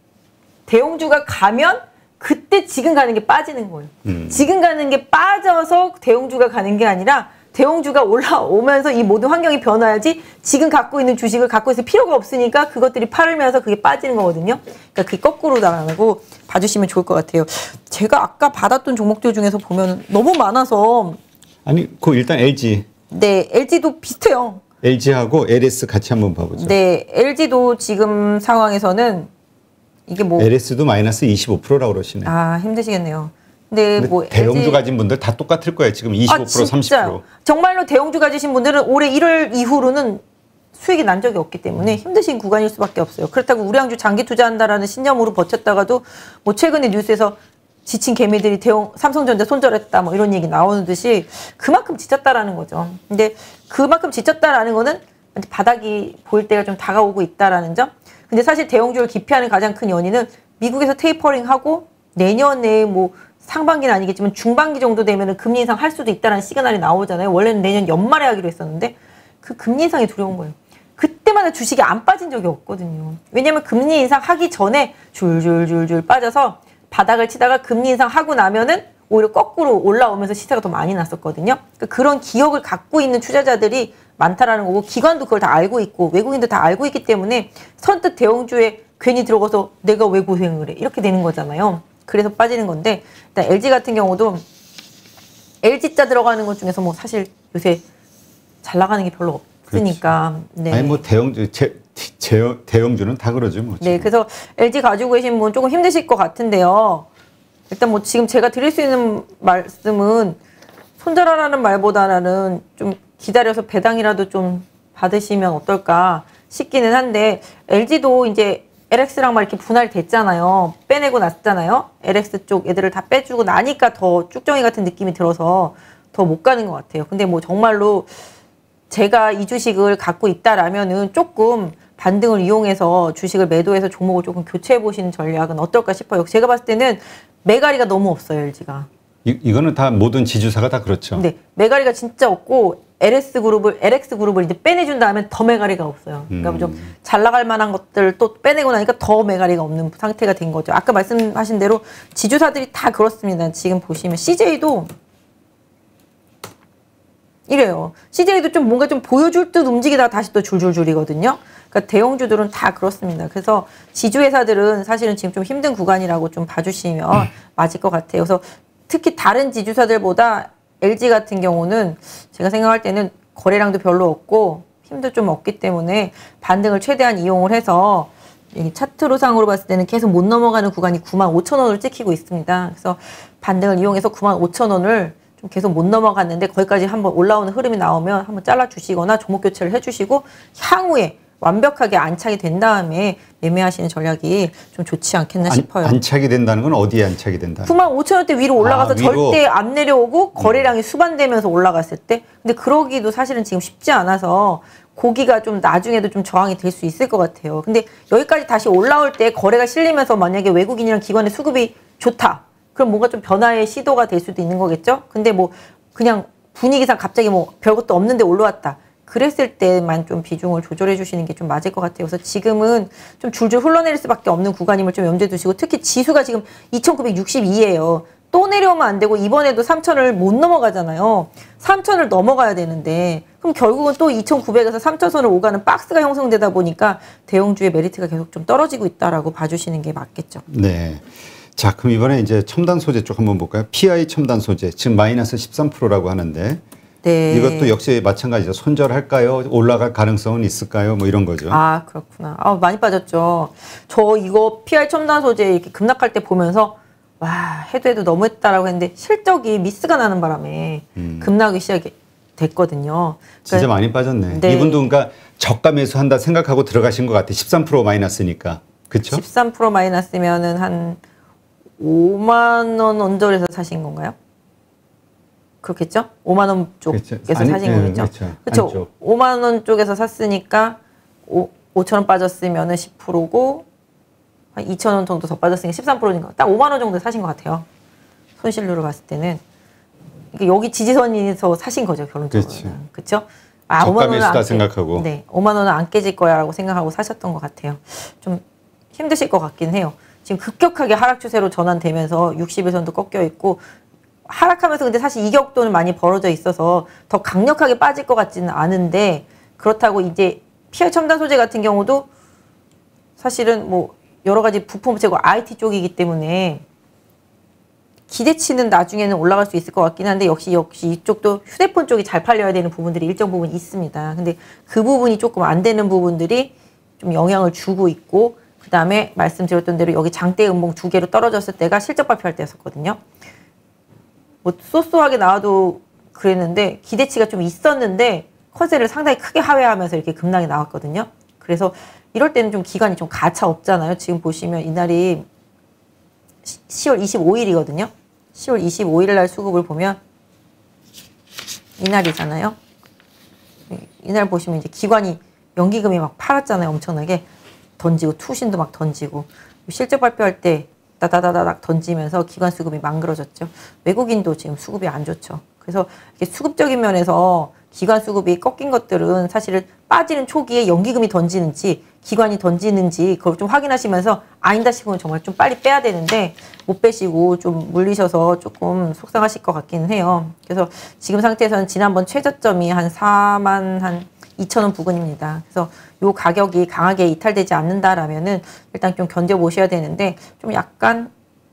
B: 대형주가 가면 그때 지금 가는 게 빠지는 거예요.
A: 음.
B: 지금 가는 게 빠져서 대형주가 가는 게 아니라 대형주가 올라오면서 이 모든 환경이 변화야지 지금 갖고 있는 주식을 갖고 있을 필요가 없으니까 그것들이 팔으면서 그게 빠지는 거거든요. 그러니까 그게 거꾸로 나가고 봐주시면 좋을 것 같아요. 제가 아까 받았던 종목들 중에서 보면 너무 많아서
A: 아니, 그 일단 엘지.
B: 네, 엘지도 비슷해요.
A: 엘지하고 엘에스 같이 한번 봐보죠.
B: 네, 엘지도 지금 상황에서는 이게 뭐
A: 엘에스도 마이너스 이십오 퍼센트라고 그러시네.
B: 아, 힘드시겠네요. 근데,
A: 근데
B: 뭐
A: 대형주
B: 엘지
A: 가진 분들 다 똑같을 거예요. 지금 이십오 퍼센트,
B: 아,
A: 삼십
B: 진짜요?
A: 퍼센트.
B: 정말로 대형주 가지신 분들은 올해 일월 이후로는 수익이 난 적이 없기 때문에 힘드신 구간일 수밖에 없어요. 그렇다고 우량주 장기 투자한다라는 신념으로 버텼다가도 뭐 최근에 뉴스에서 지친 개미들이 대형 삼성전자 손절했다 뭐 이런 얘기 나오는 듯이 그만큼 지쳤다라는 거죠. 근데 그만큼 지쳤다라는 거는 바닥이 보일 때가 좀 다가오고 있다라는 점. 근데 사실 대형주를 기피하는 가장 큰 연인은 미국에서 테이퍼링하고 내년 내에 뭐 상반기는 아니겠지만 중반기 정도 되면 금리 인상 할 수도 있다는 시그널이 나오잖아요. 원래는 내년 연말에 하기로 했었는데 그 금리 인상이 두려운 거예요. 그때마다 주식이 안 빠진 적이 없거든요. 왜냐하면 금리 인상 하기 전에 줄줄줄줄 빠져서 바닥을 치다가 금리 인상 하고 나면은 오히려 거꾸로 올라오면서 시세가 더 많이 났었거든요. 그러니까 그런 기억을 갖고 있는 투자자들이 많다라는 거고 기관도 그걸 다 알고 있고 외국인도 다 알고 있기 때문에 선뜻 대형주에 괜히 들어가서 내가 왜 고생을 해 이렇게 되는 거잖아요. 그래서 빠지는 건데 일단 엘지 같은 경우도 엘지자 들어가는 것 중에서 뭐 사실 요새 잘 나가는 게 별로 없으니까. 네.
A: 아니 뭐 대형주 제, 제, 대형주는 다 그러죠 뭐.
B: 네, 그래서 엘지 가지고 계신 분 조금 힘드실 것 같은데요. 일단 뭐 지금 제가 드릴 수 있는 말씀은 손절하라는 말보다는 좀 기다려서 배당이라도 좀 받으시면 어떨까 싶기는 한데 엘지도 이제 엘엑스랑 막 이렇게 분할됐잖아요. 빼내고 났잖아요. 엘엑스 쪽 애들을 다 빼주고 나니까 더 쭉정이 같은 느낌이 들어서 더 못 가는 것 같아요. 근데 뭐 정말로 제가 이 주식을 갖고 있다라면은 조금 반등을 이용해서 주식을 매도해서 종목을 조금 교체해 보시는 전략은 어떨까 싶어요. 제가 봤을 때는 매가리가 너무 없어요, 엘지가.
A: 이, 이거는 다 모든 지주사가 다 그렇죠.
B: 네, 매가리가 진짜 없고 엘에스 그룹을 엘엑스 그룹을 이제 빼내준 다음에 더 매가리가 없어요. 그러니까
A: 음.
B: 좀 잘 나갈 만한 것들 또 빼내고 나니까 더 매가리가 없는 상태가 된 거죠. 아까 말씀하신 대로 지주사들이 다 그렇습니다. 지금 보시면 씨제이도 이래요. 씨제이도 좀 뭔가 좀 보여줄 듯 움직이다가 다시 또 줄줄줄이거든요. 그러니까 대형주들은 다 그렇습니다. 그래서 지주회사들은 사실은 지금 좀 힘든 구간이라고 좀 봐주시면 음. 맞을 것 같아요. 그래서 특히 다른 지주사들보다 엘지 같은 경우는 제가 생각할 때는 거래량도 별로 없고 힘도 좀 없기 때문에 반등을 최대한 이용을 해서 이 차트로상으로 봤을 때는 계속 못 넘어가는 구간이 구만 오천 원을 찍히고 있습니다. 그래서 반등을 이용해서 구만 오천 원을 좀 계속 못 넘어갔는데 거기까지 한번 올라오는 흐름이 나오면 한번 잘라주시거나 종목 교체를 해주시고 향후에 완벽하게 안착이 된 다음에 매매하시는 전략이 좀 좋지 않겠나
A: 안,
B: 싶어요.
A: 안착이 된다는 건 어디에 안착이 된다?
B: 구만 오천 원대 위로 올라가서
A: 아, 위로.
B: 절대 안 내려오고 거래량이 수반되면서 올라갔을 때. 근데 그러기도 사실은 지금 쉽지 않아서 고기가 좀 나중에도 좀 저항이 될 수 있을 것 같아요. 근데 여기까지 다시 올라올 때 거래가 실리면서 만약에 외국인이랑 기관의 수급이 좋다. 그럼 뭔가 좀 변화의 시도가 될 수도 있는 거겠죠? 근데 뭐 그냥 분위기상 갑자기 뭐 별것도 없는데 올라왔다. 그랬을 때만 좀 비중을 조절해 주시는 게 좀 맞을 것 같아요. 그래서 지금은 좀 줄줄 흘러내릴 수밖에 없는 구간임을 좀 염두에 두시고 특히 지수가 지금 이천구백육십이예요. 또 내려오면 안 되고 이번에도 삼천을 못 넘어가잖아요. 삼천을 넘어가야 되는데 그럼 결국은 또 이천구백에서 삼천 선을 오가는 박스가 형성되다 보니까 대형주의 메리트가 계속 좀 떨어지고 있다라고 봐주시는 게 맞겠죠.
A: 네. 자, 그럼 이번에 이제 첨단 소재 쪽 한번 볼까요? 피아이 첨단 소재 지금 마이너스 십삼 퍼센트라고 하는데
B: 네.
A: 이것도 역시 마찬가지죠. 손절할까요? 올라갈 가능성은 있을까요? 뭐 이런 거죠.
B: 아, 그렇구나. 아, 많이 빠졌죠. 저 이거 피아이 첨단 소재 이렇게 급락할 때 보면서 와, 해도 해도 너무했다라고 했는데 실적이 미스가 나는 바람에 음. 급락이 시작이 됐거든요. 그러니까
A: 진짜 많이 빠졌네.
B: 네.
A: 이분도 그러니까 저가 매수한다 생각하고 들어가신 것 같아. 십삼 퍼센트 마이너스니까. 그렇죠?
B: 십삼 퍼센트 마이너스면은 한 오만 원 언저리에서 사신 건가요? 그렇겠죠? 오만 원 쪽에서
A: 그렇죠. 아니,
B: 사신
A: 네,
B: 거겠죠?
A: 그렇죠.
B: 그렇죠. 오만 원 쪽에서 샀으니까 오천 원 빠졌으면은 십 퍼센트고 한 이천 원 정도 더 빠졌으니까 십삼 퍼센트니까 딱 오만 원 정도 사신 것 같아요. 손실률을 봤을 때는. 그러니까 여기 지지선에서 사신 거죠, 결론적으로는. 그렇죠?
A: 아, 저가 매수다 생각하고.
B: 네, 오만 원은 안 깨질 거야라고 생각하고 사셨던 것 같아요. 좀 힘드실 것 같긴 해요. 지금 급격하게 하락 추세로 전환되면서 육십 일선도 꺾여 있고 하락하면서 근데 사실 이격도는 많이 벌어져 있어서 더 강력하게 빠질 것 같지는 않은데 그렇다고 이제 피아이 첨단 소재 같은 경우도 사실은 뭐 여러 가지 부품 업체고 아이티 쪽이기 때문에 기대치는 나중에는 올라갈 수 있을 것 같긴 한데 역시 역시 이쪽도 휴대폰 쪽이 잘 팔려야 되는 부분들이 일정 부분 있습니다. 근데 그 부분이 조금 안 되는 부분들이 좀 영향을 주고 있고 그 다음에 말씀드렸던 대로 여기 장대 음봉 두 개로 떨어졌을 때가 실적 발표할 때였었거든요. 뭐 쏘쏘하게 나와도 그랬는데 기대치가 좀 있었는데 컨셉을 상당히 크게 하회하면서 이렇게 급락이 나왔거든요. 그래서 이럴 때는 좀 기간이 좀 가차 없잖아요. 지금 보시면 이날이 시월 이십오일이거든요. 시월 이십오일 날 수급을 보면 이날이잖아요. 이날 보시면 이제 기관이 연기금이 막 팔았잖아요. 엄청나게 던지고 투신도 막 던지고 실적 발표할 때 다다다닥 던지면서 기관 수급이 망그러졌죠. 외국인도 지금 수급이 안 좋죠. 그래서 이렇게 수급적인 면에서 기관 수급이 꺾인 것들은 사실은 빠지는 초기에 연기금이 던지는지 기관이 던지는지 그걸 좀 확인하시면서 아니다 싶으면 정말 좀 빨리 빼야 되는데 못 빼시고 좀 물리셔서 조금 속상하실 것 같기는 해요. 그래서 지금 상태에서는 지난번 최저점이 한 사만 한 이천 원 부근입니다. 그래서 요 가격이 강하게 이탈되지 않는다라면은 일단 좀 견뎌보셔야 되는데 좀 약간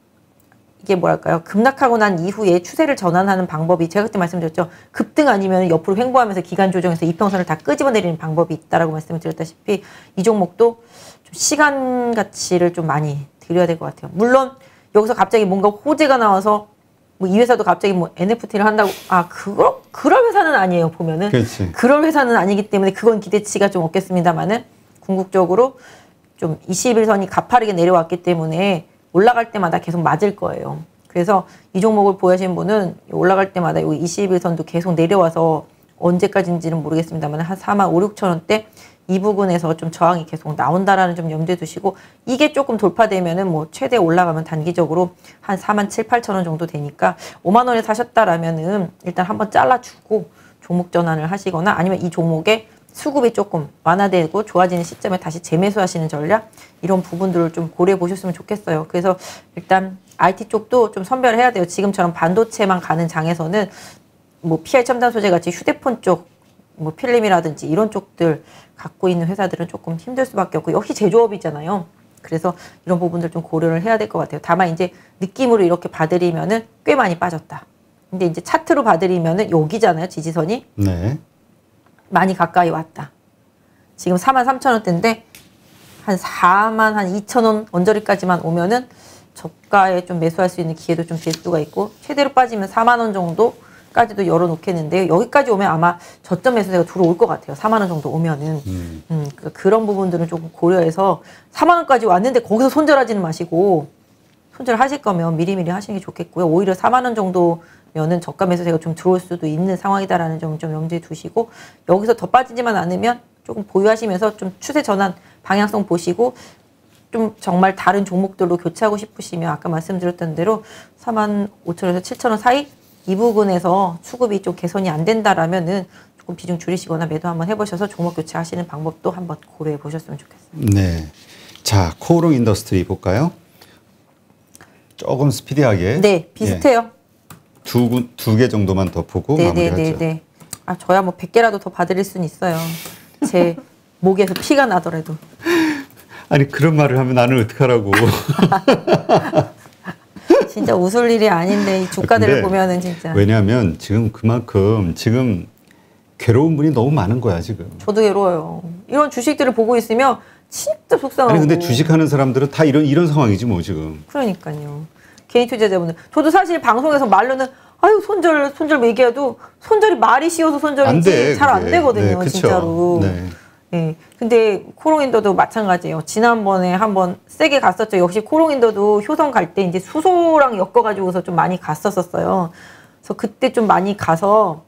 B: 이게 뭐랄까요. 급락하고 난 이후에 추세를 전환하는 방법이 제가 그때 말씀드렸죠. 급등 아니면 옆으로 횡보하면서 기간 조정해서 이평선을 다 끄집어내리는 방법이 있다라고 말씀을 드렸다시피 이 종목도 좀 시간 가치를 좀 많이 드려야 될 것 같아요. 물론 여기서 갑자기 뭔가 호재가 나와서 뭐 이 회사도 갑자기 뭐 엔에프티를 한다고 아 그거 그럴 회사는 아니에요. 보면은
A: 그렇지.
B: 그럴 회사는 아니기 때문에 그건 기대치가 좀 없겠습니다만은 궁극적으로 좀 이십 일선이 가파르게 내려왔기 때문에 올라갈 때마다 계속 맞을 거예요. 그래서 이 종목을 보유하신 분은 올라갈 때마다 여기 이십 일선도 계속 내려와서 언제까지인지는 모르겠습니다만 한 사만 오육천 원대 이 부분에서 좀 저항이 계속 나온다라는 점 염두에 두시고 이게 조금 돌파되면은 뭐 최대 올라가면 단기적으로 한 사만 칠팔천 원 정도 되니까 오만 원에 사셨다라면은 일단 한번 잘라주고 종목 전환을 하시거나 아니면 이 종목에 수급이 조금 완화되고 좋아지는 시점에 다시 재매수하시는 전략 이런 부분들을 좀 고려해 보셨으면 좋겠어요. 그래서 일단 아이티 쪽도 좀 선별을 해야 돼요. 지금처럼 반도체만 가는 장에서는 뭐 피아이 첨단 소재 같이 휴대폰 쪽 뭐 필름이라든지 이런 쪽들 갖고 있는 회사들은 조금 힘들 수밖에 없고 역시 제조업이잖아요. 그래서 이런 부분들 좀 고려를 해야 될 것 같아요. 다만 이제 느낌으로 이렇게 봐드리면은 꽤 많이 빠졌다. 근데 이제 차트로 봐드리면은 여기잖아요. 지지선이.
A: 네.
B: 많이 가까이 왔다. 지금 사만 삼천 원대인데 한 사만 한 이천 원 언저리까지만 오면은 저가에 좀 매수할 수 있는 기회도 좀 될 수가 있고 최대로 빠지면 사만 원 정도 까지도 열어놓겠는데요. 여기까지 오면 아마 저점 매수세가 들어올 것 같아요. 사만 원 정도 오면은.
A: 음.
B: 음, 그, 그런 부분들은 조금 고려해서 사만 원까지 왔는데 거기서 손절하지는 마시고 손절하실 거면 미리미리 하시는 게 좋겠고요. 오히려 사만 원 정도면은 저가 매수세가 좀 들어올 수도 있는 상황이다라는 점 좀 염두에 두시고 여기서 더 빠지지만 않으면 조금 보유하시면서 좀 추세 전환 방향성 보시고 좀 정말 다른 종목들로 교체하고 싶으시면 아까 말씀드렸던 대로 사만 오천 원에서 칠천 원 사이 이 부분에서 수급이 좀 개선이 안 된다라면은 조금 비중 줄이시거나 매도 한번 해보셔서 종목 교체하시는 방법도 한번 고려해 보셨으면 좋겠습니다.
A: 네. 자, 코오롱 인더스트리 볼까요? 조금 스피디하게.
B: 네, 비슷해요.
A: 예. 두, 두 개 정도만 더 보고
B: 네,
A: 마무리하죠.
B: 네, 네, 네. 아, 저야 뭐 백 개라도 더 봐드릴 수는 있어요. 제 목에서 피가 나더라도.
A: 아니, 그런 말을 하면 나는 어떡하라고.
B: 진짜 웃을 일이 아닌데 이 주가들을 보면은 진짜.
A: 왜냐하면 지금 그만큼 지금 괴로운 분이 너무 많은 거야 지금.
B: 저도 괴로워요. 이런 주식들을 보고 있으면 진짜 속상하고.
A: 아니 근데 주식하는 사람들은 다 이런 이런 상황이지 뭐 지금.
B: 그러니까요. 개인 투자자분들. 저도 사실 방송에서 말로는 아유 손절 손절 얘기해도 손절이 말이 쉬워서 손절인지 잘 안 되거든요.
A: 네,
B: 진짜로.
A: 네.
B: 네. 근데 코롱인더도 마찬가지예요. 지난번에 한번 세게 갔었죠. 역시 코롱인더도 효성 갈 때 이제 수소랑 엮어가지고서 좀 많이 갔었었어요. 그래서 그때 좀 많이 가서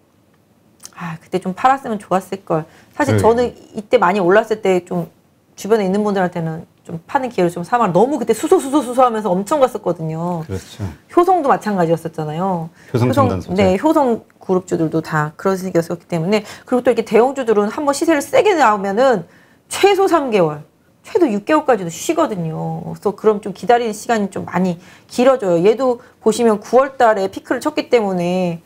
B: 아 그때 좀 팔았으면 좋았을 걸. 사실
A: 그래.
B: 저는 이때 많이 올랐을 때 좀 주변에 있는 분들한테는 좀 파는 기회를 좀 삼아. 너무 그때 수소 수소 수소 하면서 엄청 갔었거든요.
A: 그렇죠.
B: 효성도 마찬가지였었잖아요.
A: 효성 첨단 소재.
B: 네, 효성 그룹주들도 다 그런 식이었기 때문에. 그리고 또 이렇게 대형주들은 한번 시세를 세게 나오면은 최소 삼 개월, 최소 육 개월까지도 쉬거든요. 그래서 그럼 좀 기다리는 시간이 좀 많이 길어져요. 얘도 보시면 구월 달에 피크를 쳤기 때문에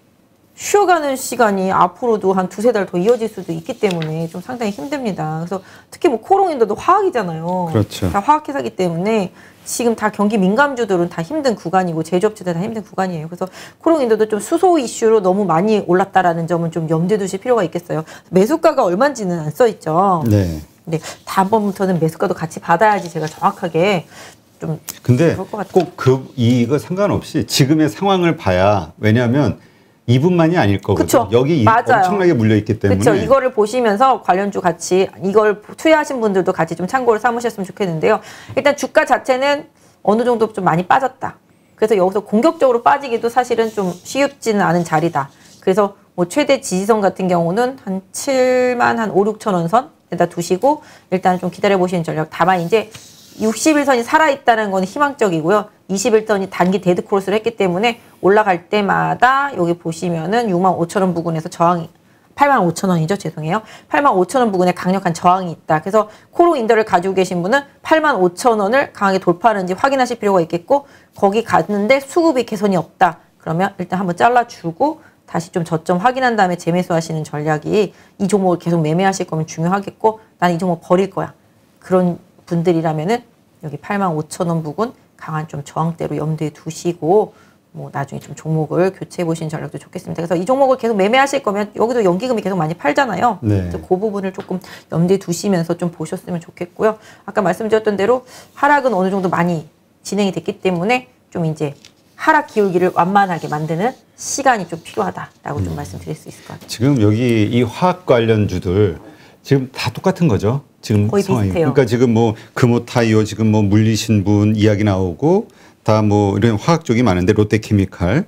B: 쉬어가는 시간이 앞으로도 한 두세 달 더 이어질 수도 있기 때문에 좀 상당히 힘듭니다. 그래서 특히 뭐 코롱인더도 화학이잖아요.
A: 그렇죠.
B: 다 화학회사기 때문에 지금 다 경기 민감주들은 다 힘든 구간이고 제조업체들 다 힘든 구간이에요. 그래서 코롱인더도 좀 수소 이슈로 너무 많이 올랐다라는 점은 좀 염두에 두실 필요가 있겠어요. 매수가가 얼마인지는 안 써 있죠.
A: 네.
B: 네, 다음번부터는 매수가도 같이 받아야지 제가 정확하게 좀
A: 근데
B: 그럴 것 같아요.
A: 꼭 그 이거 상관없이 지금의 상황을 봐야 왜냐하면 이분만이 아닐 거거든요.
B: 그쵸.
A: 여기
B: 맞아요.
A: 엄청나게 물려 있기 때문에.
B: 그렇죠. 이거를 보시면서 관련주 같이 이걸 투자하신 분들도 같이 좀 참고를 삼으셨으면 좋겠는데요. 일단 주가 자체는 어느 정도 좀 많이 빠졌다. 그래서 여기서 공격적으로 빠지기도 사실은 좀 쉽지는 않은 자리다. 그래서 뭐 최대 지지선 같은 경우는 한 칠만 한 오, 육천 원 선에다 두시고 일단 좀 기다려 보시는 전략. 다만 이제 육십 일 선이 살아있다는 건 희망적이고요. 이십 일 선이 단기 데드 크로스를 했기 때문에 올라갈 때마다 여기 보시면은 육만 오천 원 부근에서 저항이 팔만 오천 원이죠. 죄송해요. 팔만 오천 원 부근에 강력한 저항이 있다. 그래서 코롱 인더를 가지고 계신 분은 팔만 오천 원을 강하게 돌파하는지 확인하실 필요가 있겠고 거기 갔는데 수급이 개선이 없다. 그러면 일단 한번 잘라주고 다시 좀 저점 확인한 다음에 재매수하시는 전략이 이 종목을 계속 매매하실 거면 중요하겠고 나는 이 종목 버릴 거야. 그런 분들이라면은 여기 팔만 오천 원 부근 강한 좀 저항대로 염두에 두시고 뭐 나중에 좀 종목을 교체해 보시는 전략도 좋겠습니다. 그래서 이 종목을 계속 매매하실 거면 여기도 연기금이 계속 많이 팔잖아요.
A: 네.
B: 그래서 그 부분을 조금 염두에 두시면서 좀 보셨으면 좋겠고요. 아까 말씀드렸던 대로 하락은 어느 정도 많이 진행이 됐기 때문에 좀 이제 하락 기울기를 완만하게 만드는 시간이 좀 필요하다라고 좀
A: 음.
B: 말씀드릴 수 있을 것 같아요.
A: 지금 여기 이 화학 관련주들 지금 다 똑같은 거죠. 지금
B: 거의
A: 상황이.
B: 비슷해요.
A: 그러니까 지금 뭐 금호 타이어 지금 뭐 물리신 분 이야기 나오고 다 뭐 이런 화학 쪽이 많은데 롯데케미칼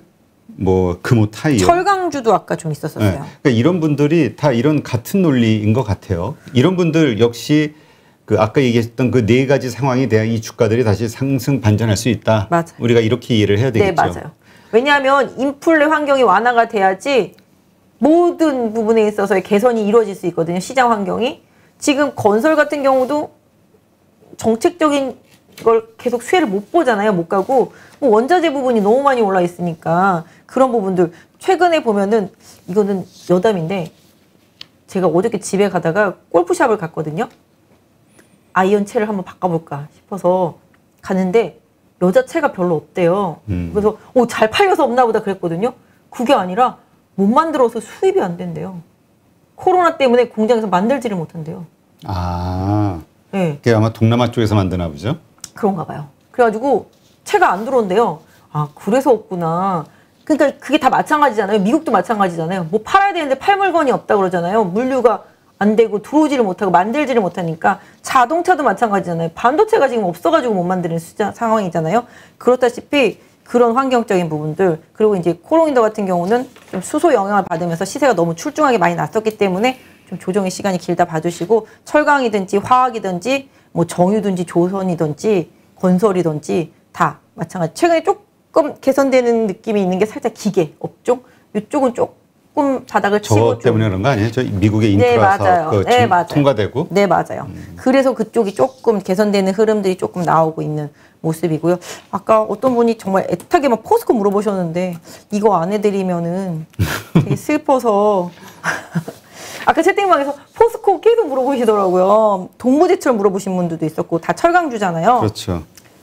A: 뭐 금호 타이어.
B: 철강주도 아까 좀 있었었어요.
A: 네. 그러니까 이런 분들이 다 이런 같은 논리인 것 같아요. 이런 분들 역시 그 아까 얘기했던 그 네 가지 상황에 대한 이 주가들이 다시 상승 반전할 수 있다.
B: 맞아요.
A: 우리가 이렇게 이해를 해야 되겠죠.
B: 네, 맞아요. 왜냐하면 인플레 환경이 완화가 돼야지 모든 부분에 있어서의 개선이 이루어질 수 있거든요. 시장 환경이. 지금 건설 같은 경우도 정책적인 걸 계속 수혜를 못 보잖아요. 못 가고 뭐 원자재 부분이 너무 많이 올라 있으니까 그런 부분들 최근에 보면은 이거는 여담인데 제가 어저께 집에 가다가 골프샵을 갔거든요. 아이언채를 한번 바꿔볼까 싶어서 갔는데 여자 채가 별로 없대요.
A: 음.
B: 그래서 오, 잘 팔려서 없나 보다 그랬거든요. 그게 아니라 못 만들어서 수입이 안 된대요. 코로나 때문에 공장에서 만들지를 못한대요.
A: 아,
B: 네,
A: 그게 아마 동남아 쪽에서 만드나 보죠.
B: 그런가 봐요. 그래가지고 채가 안 들어온대요. 아, 그래서 없구나. 그러니까 그게 다 마찬가지잖아요. 미국도 마찬가지잖아요. 뭐 팔아야 되는데 팔 물건이 없다 그러잖아요. 물류가 안 되고 들어오지를 못하고 만들지를 못하니까 자동차도 마찬가지잖아요. 반도체가 지금 없어가지고 못 만드는 수자, 상황이잖아요. 그렇다시피 그런 환경적인 부분들 그리고 이제 코롱인더 같은 경우는 좀 수소 영향을 받으면서 시세가 너무 출중하게 많이 났었기 때문에 좀 조정의 시간이 길다 봐주시고 철강이든지 화학이든지 뭐 정유든지 조선이든지 건설이든지 다 마찬가지. 최근에 조금 개선되는 느낌이 있는 게 살짝 기계 업종 이쪽은 조금 바닥을 치고
A: 저 때문에 그런 거 아니에요? 저 미국의 인프라
B: 네,
A: 사업
B: 맞아요.
A: 그
B: 네, 맞아요.
A: 통과되고
B: 네, 맞아요. 음. 그래서 그쪽이 조금 개선되는 흐름들이 조금 나오고 있는 모습이고요. 아까 어떤 분이 정말 애타게 막 포스코 물어보셨는데 이거 안 해드리면은 되게 슬퍼서 아까 채팅방에서 포스코 계속 물어보시더라고요. 동부제철 물어보신 분들도 있었고 다 철강주잖아요.
A: 그렇죠.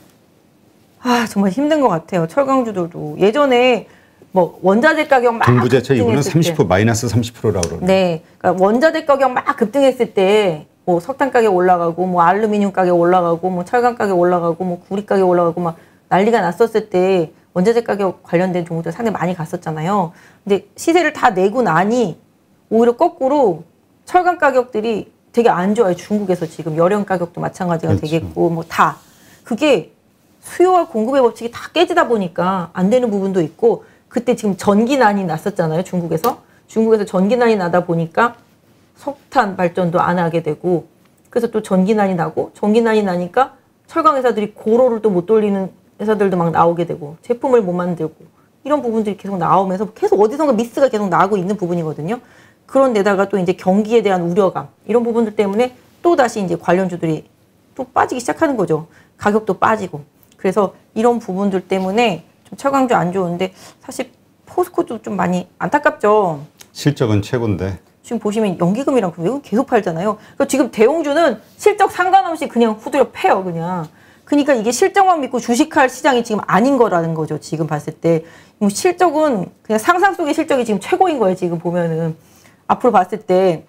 B: 아 정말 힘든 것 같아요. 철강주들도 예전에 뭐 원자재 가격 막
A: 동부제철 이번에
B: 급등했을
A: 삼십 퍼센트
B: 때.
A: 마이너스 삼십 퍼센트라고 그러네요.
B: 네, 그러니까 원자재 가격 막 급등했을 때 뭐 석탄 가격 올라가고 뭐 알루미늄 가격 올라가고 뭐 철강 가격 올라가고 뭐 구리 가격 올라가고 막 난리가 났었을 때 원자재 가격 관련된 종목들 상당히 많이 갔었잖아요. 근데 시세를 다 내고 나니 오히려 거꾸로 철강 가격들이 되게 안 좋아요. 중국에서 지금 여령 가격도 마찬가지가
A: 그렇죠.
B: 되겠고 뭐 다 그게 수요와 공급의 법칙이 다 깨지다 보니까 안 되는 부분도 있고 그때 지금 전기난이 났었잖아요. 중국에서 중국에서 전기난이 나다 보니까 석탄 발전도 안 하게 되고 그래서 또 전기난이 나고 전기난이 나니까 철강 회사들이 고로를 또 못 돌리는 회사들도 막 나오게 되고 제품을 못 만들고 이런 부분들이 계속 나오면서 계속 어디선가 미스가 계속 나고 있는 부분이거든요. 그런데다가 또 이제 경기에 대한 우려감 이런 부분들 때문에 또 다시 이제 관련주들이 또 빠지기 시작하는 거죠. 가격도 빠지고 그래서 이런 부분들 때문에 좀 철강주 안 좋은데 사실 포스코도 좀 많이 안타깝죠.
A: 실적은 최고인데.
B: 지금 보시면 연기금이랑 외국은 계속 팔잖아요. 그러니까 지금 대형주는 실적 상관없이 그냥 후드려 패요, 그냥. 그러니까 이게 실적만 믿고 주식할 시장이 지금 아닌 거라는 거죠. 지금 봤을 때. 뭐 실적은 그냥 상상 속의 실적이 지금 최고인 거예요. 지금 보면은. 앞으로 봤을 때.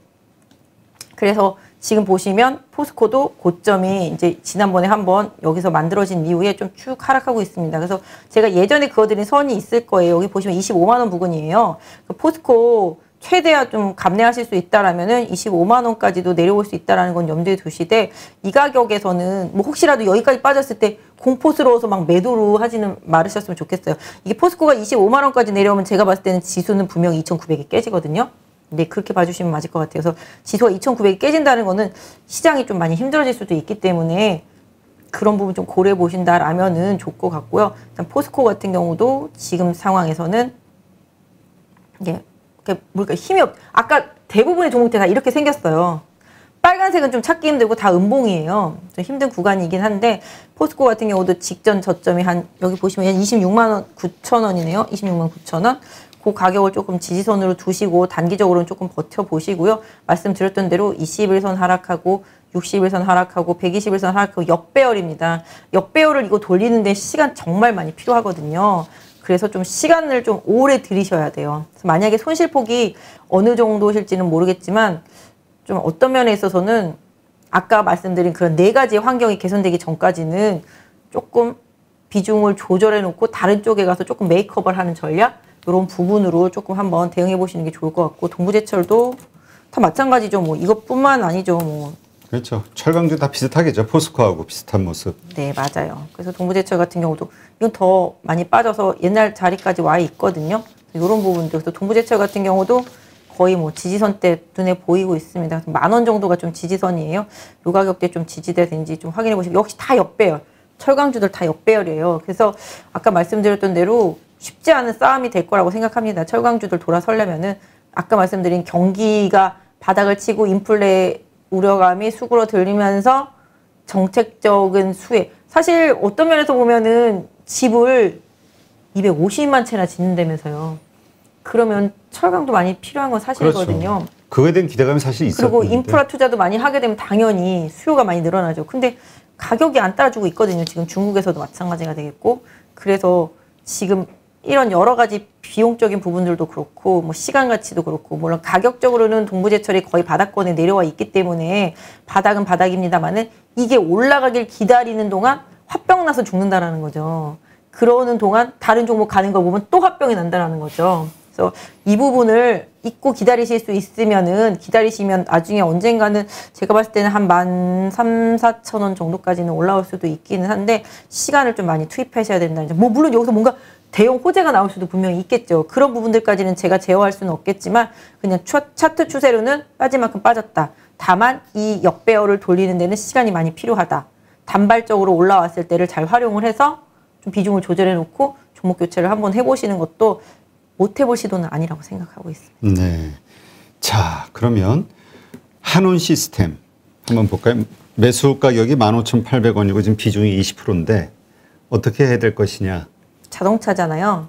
B: 그래서 지금 보시면 포스코도 고점이 이제 지난번에 한번 여기서 만들어진 이후에 좀 쭉 하락하고 있습니다. 그래서 제가 예전에 그어드린 선이 있을 거예요. 여기 보시면 이십오만 원 부근이에요. 포스코 최대한 좀 감내하실 수 있다라면은 이십오만 원까지도 내려올 수 있다라는 건 염두에 두시되 이 가격에서는 뭐 혹시라도 여기까지 빠졌을 때 공포스러워서 막 매도로 하지는 말으셨으면 좋겠어요. 이게 포스코가 이십오만 원까지 내려오면 제가 봤을 때는 지수는 분명히 이천구백이 깨지거든요. 근데 그렇게 봐주시면 맞을 것 같아요. 그래서 지수가 이천구백이 깨진다는 거는 시장이 좀 많이 힘들어질 수도 있기 때문에 그런 부분 좀 고려해 보신다라면은 좋을 것 같고요. 일단 포스코 같은 경우도 지금 상황에서는 이게 뭘까 힘이 없. 아까 대부분의 종목들 다 이렇게 생겼어요. 빨간색은 좀 찾기 힘들고 다 음봉이에요. 좀 힘든 구간이긴 한데 포스코 같은 경우도 직전 저점이 한 여기 보시면 한 이십육만 원 구천 원이네요. 이십육만 구천 원. 그 가격을 조금 지지선으로 두시고 단기적으로는 조금 버텨보시고요. 말씀드렸던 대로 이십 일선 하락하고 육십 일선 하락하고 백이십 일선 하락하고 역배열입니다. 역배열을 이거 돌리는데 시간 정말 많이 필요하거든요. 그래서 좀 시간을 좀 오래 들이셔야 돼요. 만약에 손실폭이 어느 정도실지는 모르겠지만 좀 어떤 면에 있어서는 아까 말씀드린 그런 네 가지의 환경이 개선되기 전까지는 조금 비중을 조절해 놓고 다른 쪽에 가서 조금 메이크업을 하는 전략 이런 부분으로 조금 한번 대응해 보시는 게 좋을 것 같고 동부제철도 다 마찬가지죠. 뭐 이것뿐만 아니죠. 뭐
A: 그렇죠. 철강주 다 비슷하겠죠. 포스코하고 비슷한 모습.
B: 네, 맞아요. 그래서 동부제철 같은 경우도 이건 더 많이 빠져서 옛날 자리까지 와 있거든요. 이런 부분도. 그래서 동부제철 같은 경우도 거의 뭐 지지선 때 눈에 보이고 있습니다. 만 원 정도가 좀 지지선이에요. 요 가격대 좀 지지되는지 좀 확인해 보시고 역시 다 역배열. 철강주들 다 역배열이에요. 그래서 아까 말씀드렸던 대로 쉽지 않은 싸움이 될 거라고 생각합니다. 철강주들 돌아서려면은 아까 말씀드린 경기가 바닥을 치고 인플레 우려감이 수그러 들리면서 정책적인 수혜. 사실 어떤 면에서 보면은 집을 이백오십만 채나 짓는다면서요. 그러면 철강도 많이 필요한 건 사실이거든요.
A: 그렇죠. 그거에 대한 기대감이 사실 있었는데.
B: 그리고 인프라 투자도 많이 하게 되면 당연히 수요가 많이 늘어나죠. 근데 가격이 안 따라주고 있거든요. 지금 중국에서도 마찬가지가 되겠고. 그래서 지금 이런 여러 가지 비용적인 부분들도 그렇고 뭐 시간 가치도 그렇고 물론 가격적으로는 동부제철이 거의 바닥권에 내려와 있기 때문에 바닥은 바닥입니다만은 이게 올라가길 기다리는 동안 화병 나서 죽는다라는 거죠. 그러는 동안 다른 종목 가는 걸 보면 또 합병이 난다는 거죠. 그래서 이 부분을 잊고 기다리실 수 있으면은 기다리시면 나중에 언젠가는 제가 봤을 때는 한 만 삼, 사천 원 정도까지는 올라올 수도 있기는 한데 시간을 좀 많이 투입하셔야 된다. 뭐 물론 여기서 뭔가 대형 호재가 나올 수도 분명히 있겠죠. 그런 부분들까지는 제가 제어할 수는 없겠지만 그냥 차트 추세로는 빠질 만큼 빠졌다. 다만 이 역배열을 돌리는 데는 시간이 많이 필요하다. 단발적으로 올라왔을 때를 잘 활용을 해서 좀 비중을 조절해 놓고 종목 교체를 한번 해보시는 것도 못 해볼 시도는 아니라고 생각하고 있습니다.
A: 네. 자, 그러면 한온 시스템 한번 볼까요? 매수 가격이 만 오천팔백 원이고 지금 비중이 이십 퍼센트인데 어떻게 해야 될 것이냐?
B: 자동차잖아요.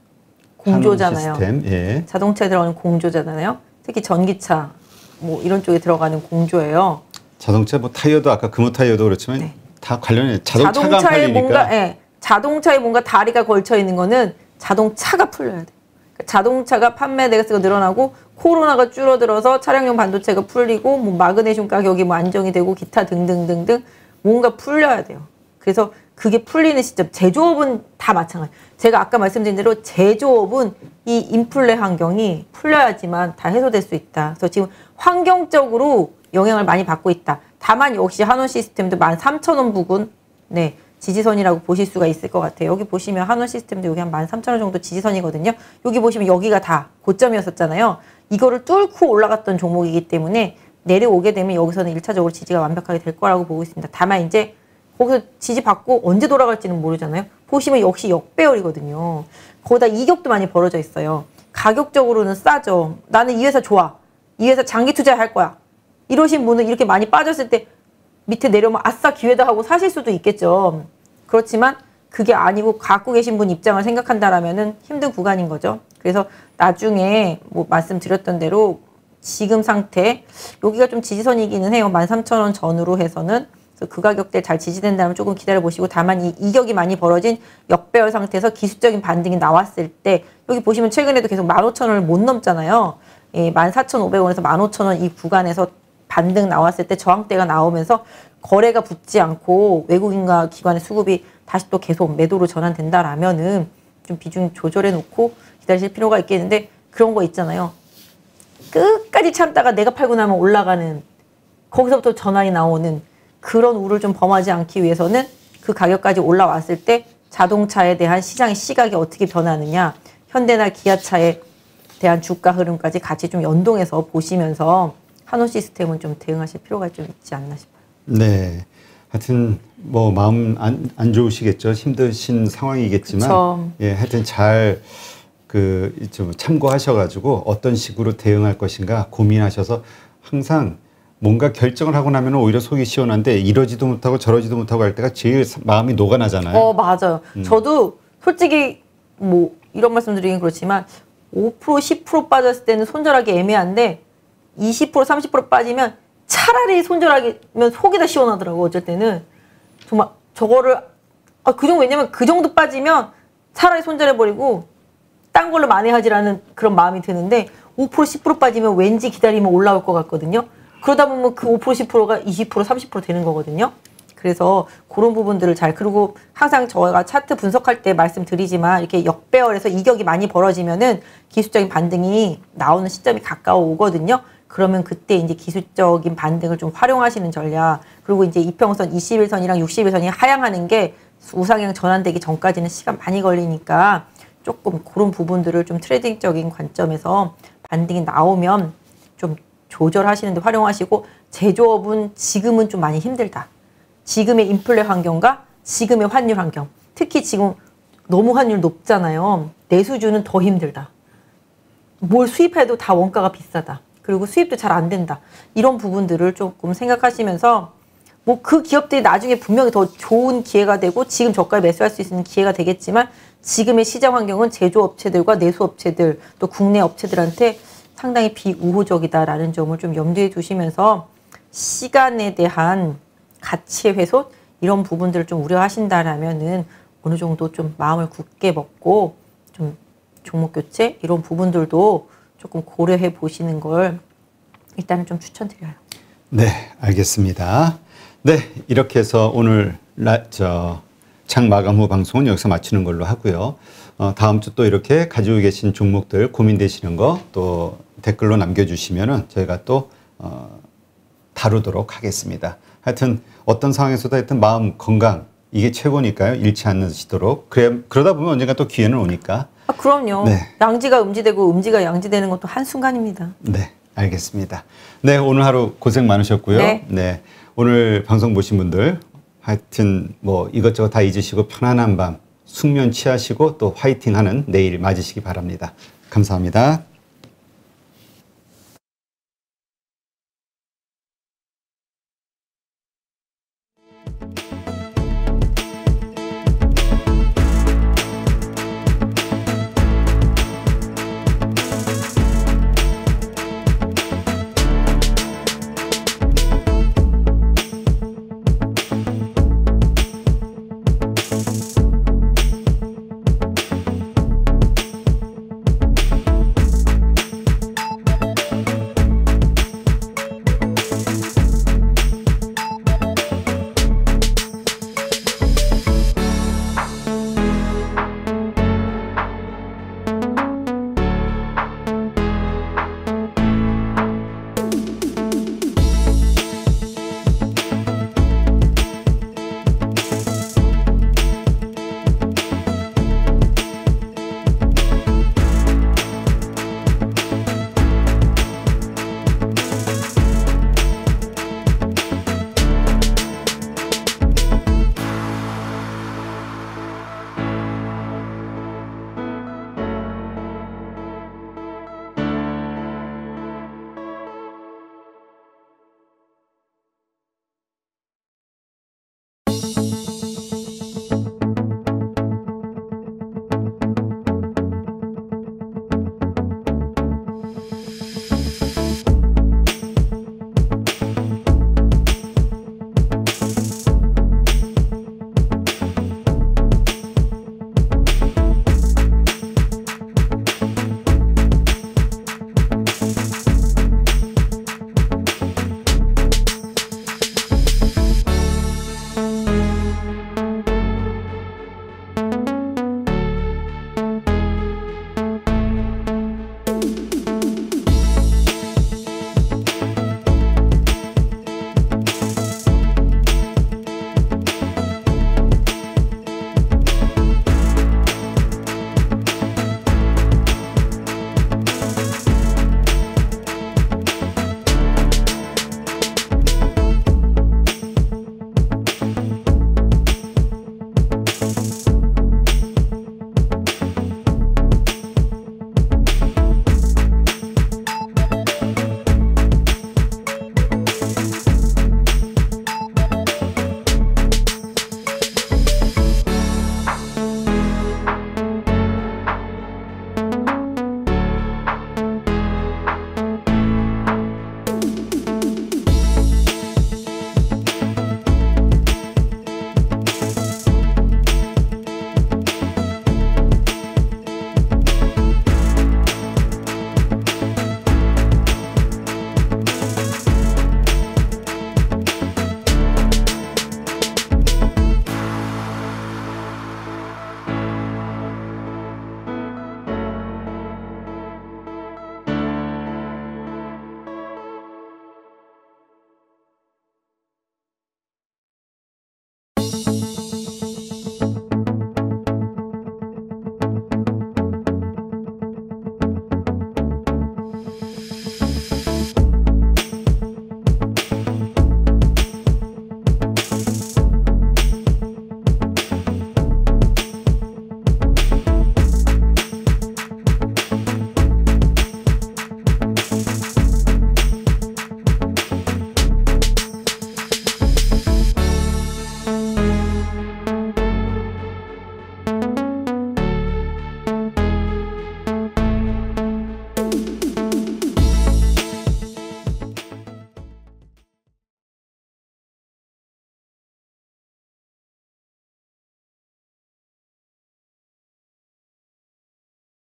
B: 공조잖아요.
A: 한온 시스템, 예.
B: 자동차에 들어가는 공조잖아요. 특히 전기차 뭐 이런 쪽에 들어가는 공조예요.
A: 자동차 뭐 타이어도 아까 금호 타이어도 그렇지만 네. 다 관련해 자동차가
B: 자동차에
A: 안 팔리니까.
B: 뭔가 예, 자동차에 뭔가 다리가 걸쳐 있는 거는 자동차가 풀려야 돼. 자동차가 판매 대수가 늘어나고 코로나가 줄어들어서 차량용 반도체가 풀리고 뭐 마그네슘 가격이 뭐 안정이 되고 기타 등등등등 뭔가 풀려야 돼요. 그래서 그게 풀리는 시점, 제조업은 다 마찬가지. 제가 아까 말씀드린 대로 제조업은 이 인플레 환경이 풀려야지만 다 해소될 수 있다. 그래서 지금 환경적으로 영향을 많이 받고 있다. 다만 역시 한온 시스템도 만 삼천 원 부근, 네. 지지선이라고 보실 수가 있을 것 같아요. 여기 보시면 한온 시스템도 여기 한 만 삼천 원 정도 지지선이거든요. 여기 보시면 여기가 다 고점이었었잖아요. 이거를 뚫고 올라갔던 종목이기 때문에 내려오게 되면 여기서는 일차적으로 지지가 완벽하게 될 거라고 보고 있습니다. 다만 이제 거기서 지지받고 언제 돌아갈지는 모르잖아요. 보시면 역시 역배열이거든요. 거기다 이격도 많이 벌어져 있어요. 가격적으로는 싸죠. 나는 이 회사 좋아. 이 회사 장기 투자할 거야. 이러신 분은 이렇게 많이 빠졌을 때 밑에 내려오면 아싸 기회다 하고 사실 수도 있겠죠. 그렇지만 그게 아니고 갖고 계신 분 입장을 생각한다라면은 힘든 구간인 거죠. 그래서 나중에 뭐 말씀드렸던 대로 지금 상태 여기가 좀 지지선이기는 해요. 만 삼천 원 전후로 해서는. 그래서 그 가격대 잘 지지된다면 조금 기다려 보시고 다만 이 이격이 많이 벌어진 역배열 상태에서 기술적인 반등이 나왔을 때 여기 보시면 최근에도 계속 만 오천 원을 못 넘잖아요. 예, 만 사천오백 원에서 만 오천 원 이 구간에서 반등 나왔을 때 저항대가 나오면서 거래가 붙지 않고 외국인과 기관의 수급이 다시 또 계속 매도로 전환된다라면은 좀 비중 조절해 놓고 기다리실 필요가 있겠는데 그런 거 있잖아요. 끝까지 참다가 내가 팔고 나면 올라가는 거기서부터 전환이 나오는 그런 우를 좀 범하지 않기 위해서는 그 가격까지 올라왔을 때 자동차에 대한 시장의 시각이 어떻게 변하느냐 현대나 기아차에 대한 주가 흐름까지 같이 좀 연동해서 보시면서 한온 시스템은 좀 대응하실 필요가 좀 있지 않나 싶어요.
A: 네. 하여튼 뭐 마음 안, 안 좋으시겠죠. 힘드신 상황이겠지만
B: 그쵸.
A: 예, 하여튼 잘 그 좀 참고하셔가지고 어떤 식으로 대응할 것인가 고민하셔서 항상 뭔가 결정을 하고 나면 오히려 속이 시원한데 이러지도 못하고 저러지도 못하고 할 때가 제일 마음이 녹아나잖아요.
B: 어, 맞아요.
A: 음.
B: 저도 솔직히 뭐 이런 말씀 드리긴 그렇지만 오 퍼센트, 십 퍼센트 빠졌을 때는 손절하기 애매한데 이십 퍼센트, 삼십 퍼센트 빠지면 차라리 손절하기면 속이 다 시원하더라고. 어쩔 때는 정말 저거를 아, 그 정도 왜냐면 그 정도 빠지면 차라리 손절해버리고 딴 걸로 만회하지라는 그런 마음이 드는데 오 퍼센트, 십 퍼센트 빠지면 왠지 기다리면 올라올 것 같거든요. 그러다 보면 그 오 퍼센트, 십 퍼센트가 이십 퍼센트, 삼십 퍼센트 되는 거거든요. 그래서 그런 부분들을 잘 그리고 항상 저희가 차트 분석할 때 말씀드리지만 이렇게 역배열에서 이격이 많이 벌어지면은 기술적인 반등이 나오는 시점이 가까워 오거든요. 그러면 그때 이제 기술적인 반등을 좀 활용하시는 전략 그리고 이제 이평선 이십 일선이랑 육십 일선이 하향하는 게 우상향 전환되기 전까지는 시간 많이 걸리니까 조금 그런 부분들을 좀 트레이딩적인 관점에서 반등이 나오면 좀 조절하시는데 활용하시고 제조업은 지금은 좀 많이 힘들다. 지금의 인플레 환경과 지금의 환율 환경 특히 지금 너무 환율 높잖아요. 내수주는 더 힘들다. 뭘 수입해도 다 원가가 비싸다. 그리고 수입도 잘 안 된다. 이런 부분들을 조금 생각하시면서 뭐 그 기업들이 나중에 분명히 더 좋은 기회가 되고 지금 저가에 매수할 수 있는 기회가 되겠지만 지금의 시장 환경은 제조업체들과 내수업체들 또 국내 업체들한테 상당히 비우호적이다라는 점을 좀 염두에 두시면서 시간에 대한 가치의 훼손 이런 부분들을 좀 우려하신다라면은 어느 정도 좀 마음을 굳게 먹고 좀 종목 교체 이런 부분들도 조금 고려해 보시는 걸 일단은 좀 추천드려요.
A: 네, 알겠습니다. 네, 이렇게 해서 오늘 라, 저 장 마감 후 방송은 여기서 마치는 걸로 하고요. 어, 다음 주 또 이렇게 가지고 계신 종목들 고민되시는 거 또 댓글로 남겨주시면은 저희가 또 어, 다루도록 하겠습니다. 하여튼 어떤 상황에서도 하여튼 마음 건강 이게 최고니까요. 잃지 않으시도록. 그래, 그러다 보면 언젠가 또 기회는 오니까.
B: 아, 그럼요.
A: 네.
B: 양지가 음지되고 음지가 양지되는 것도 한순간입니다.
A: 네, 알겠습니다. 네, 오늘 하루 고생 많으셨고요.
B: 네.
A: 네, 오늘 방송 보신 분들 하여튼 뭐 이것저것 다 잊으시고 편안한 밤 숙면 취하시고 또 화이팅하는 내일 맞으시기 바랍니다. 감사합니다.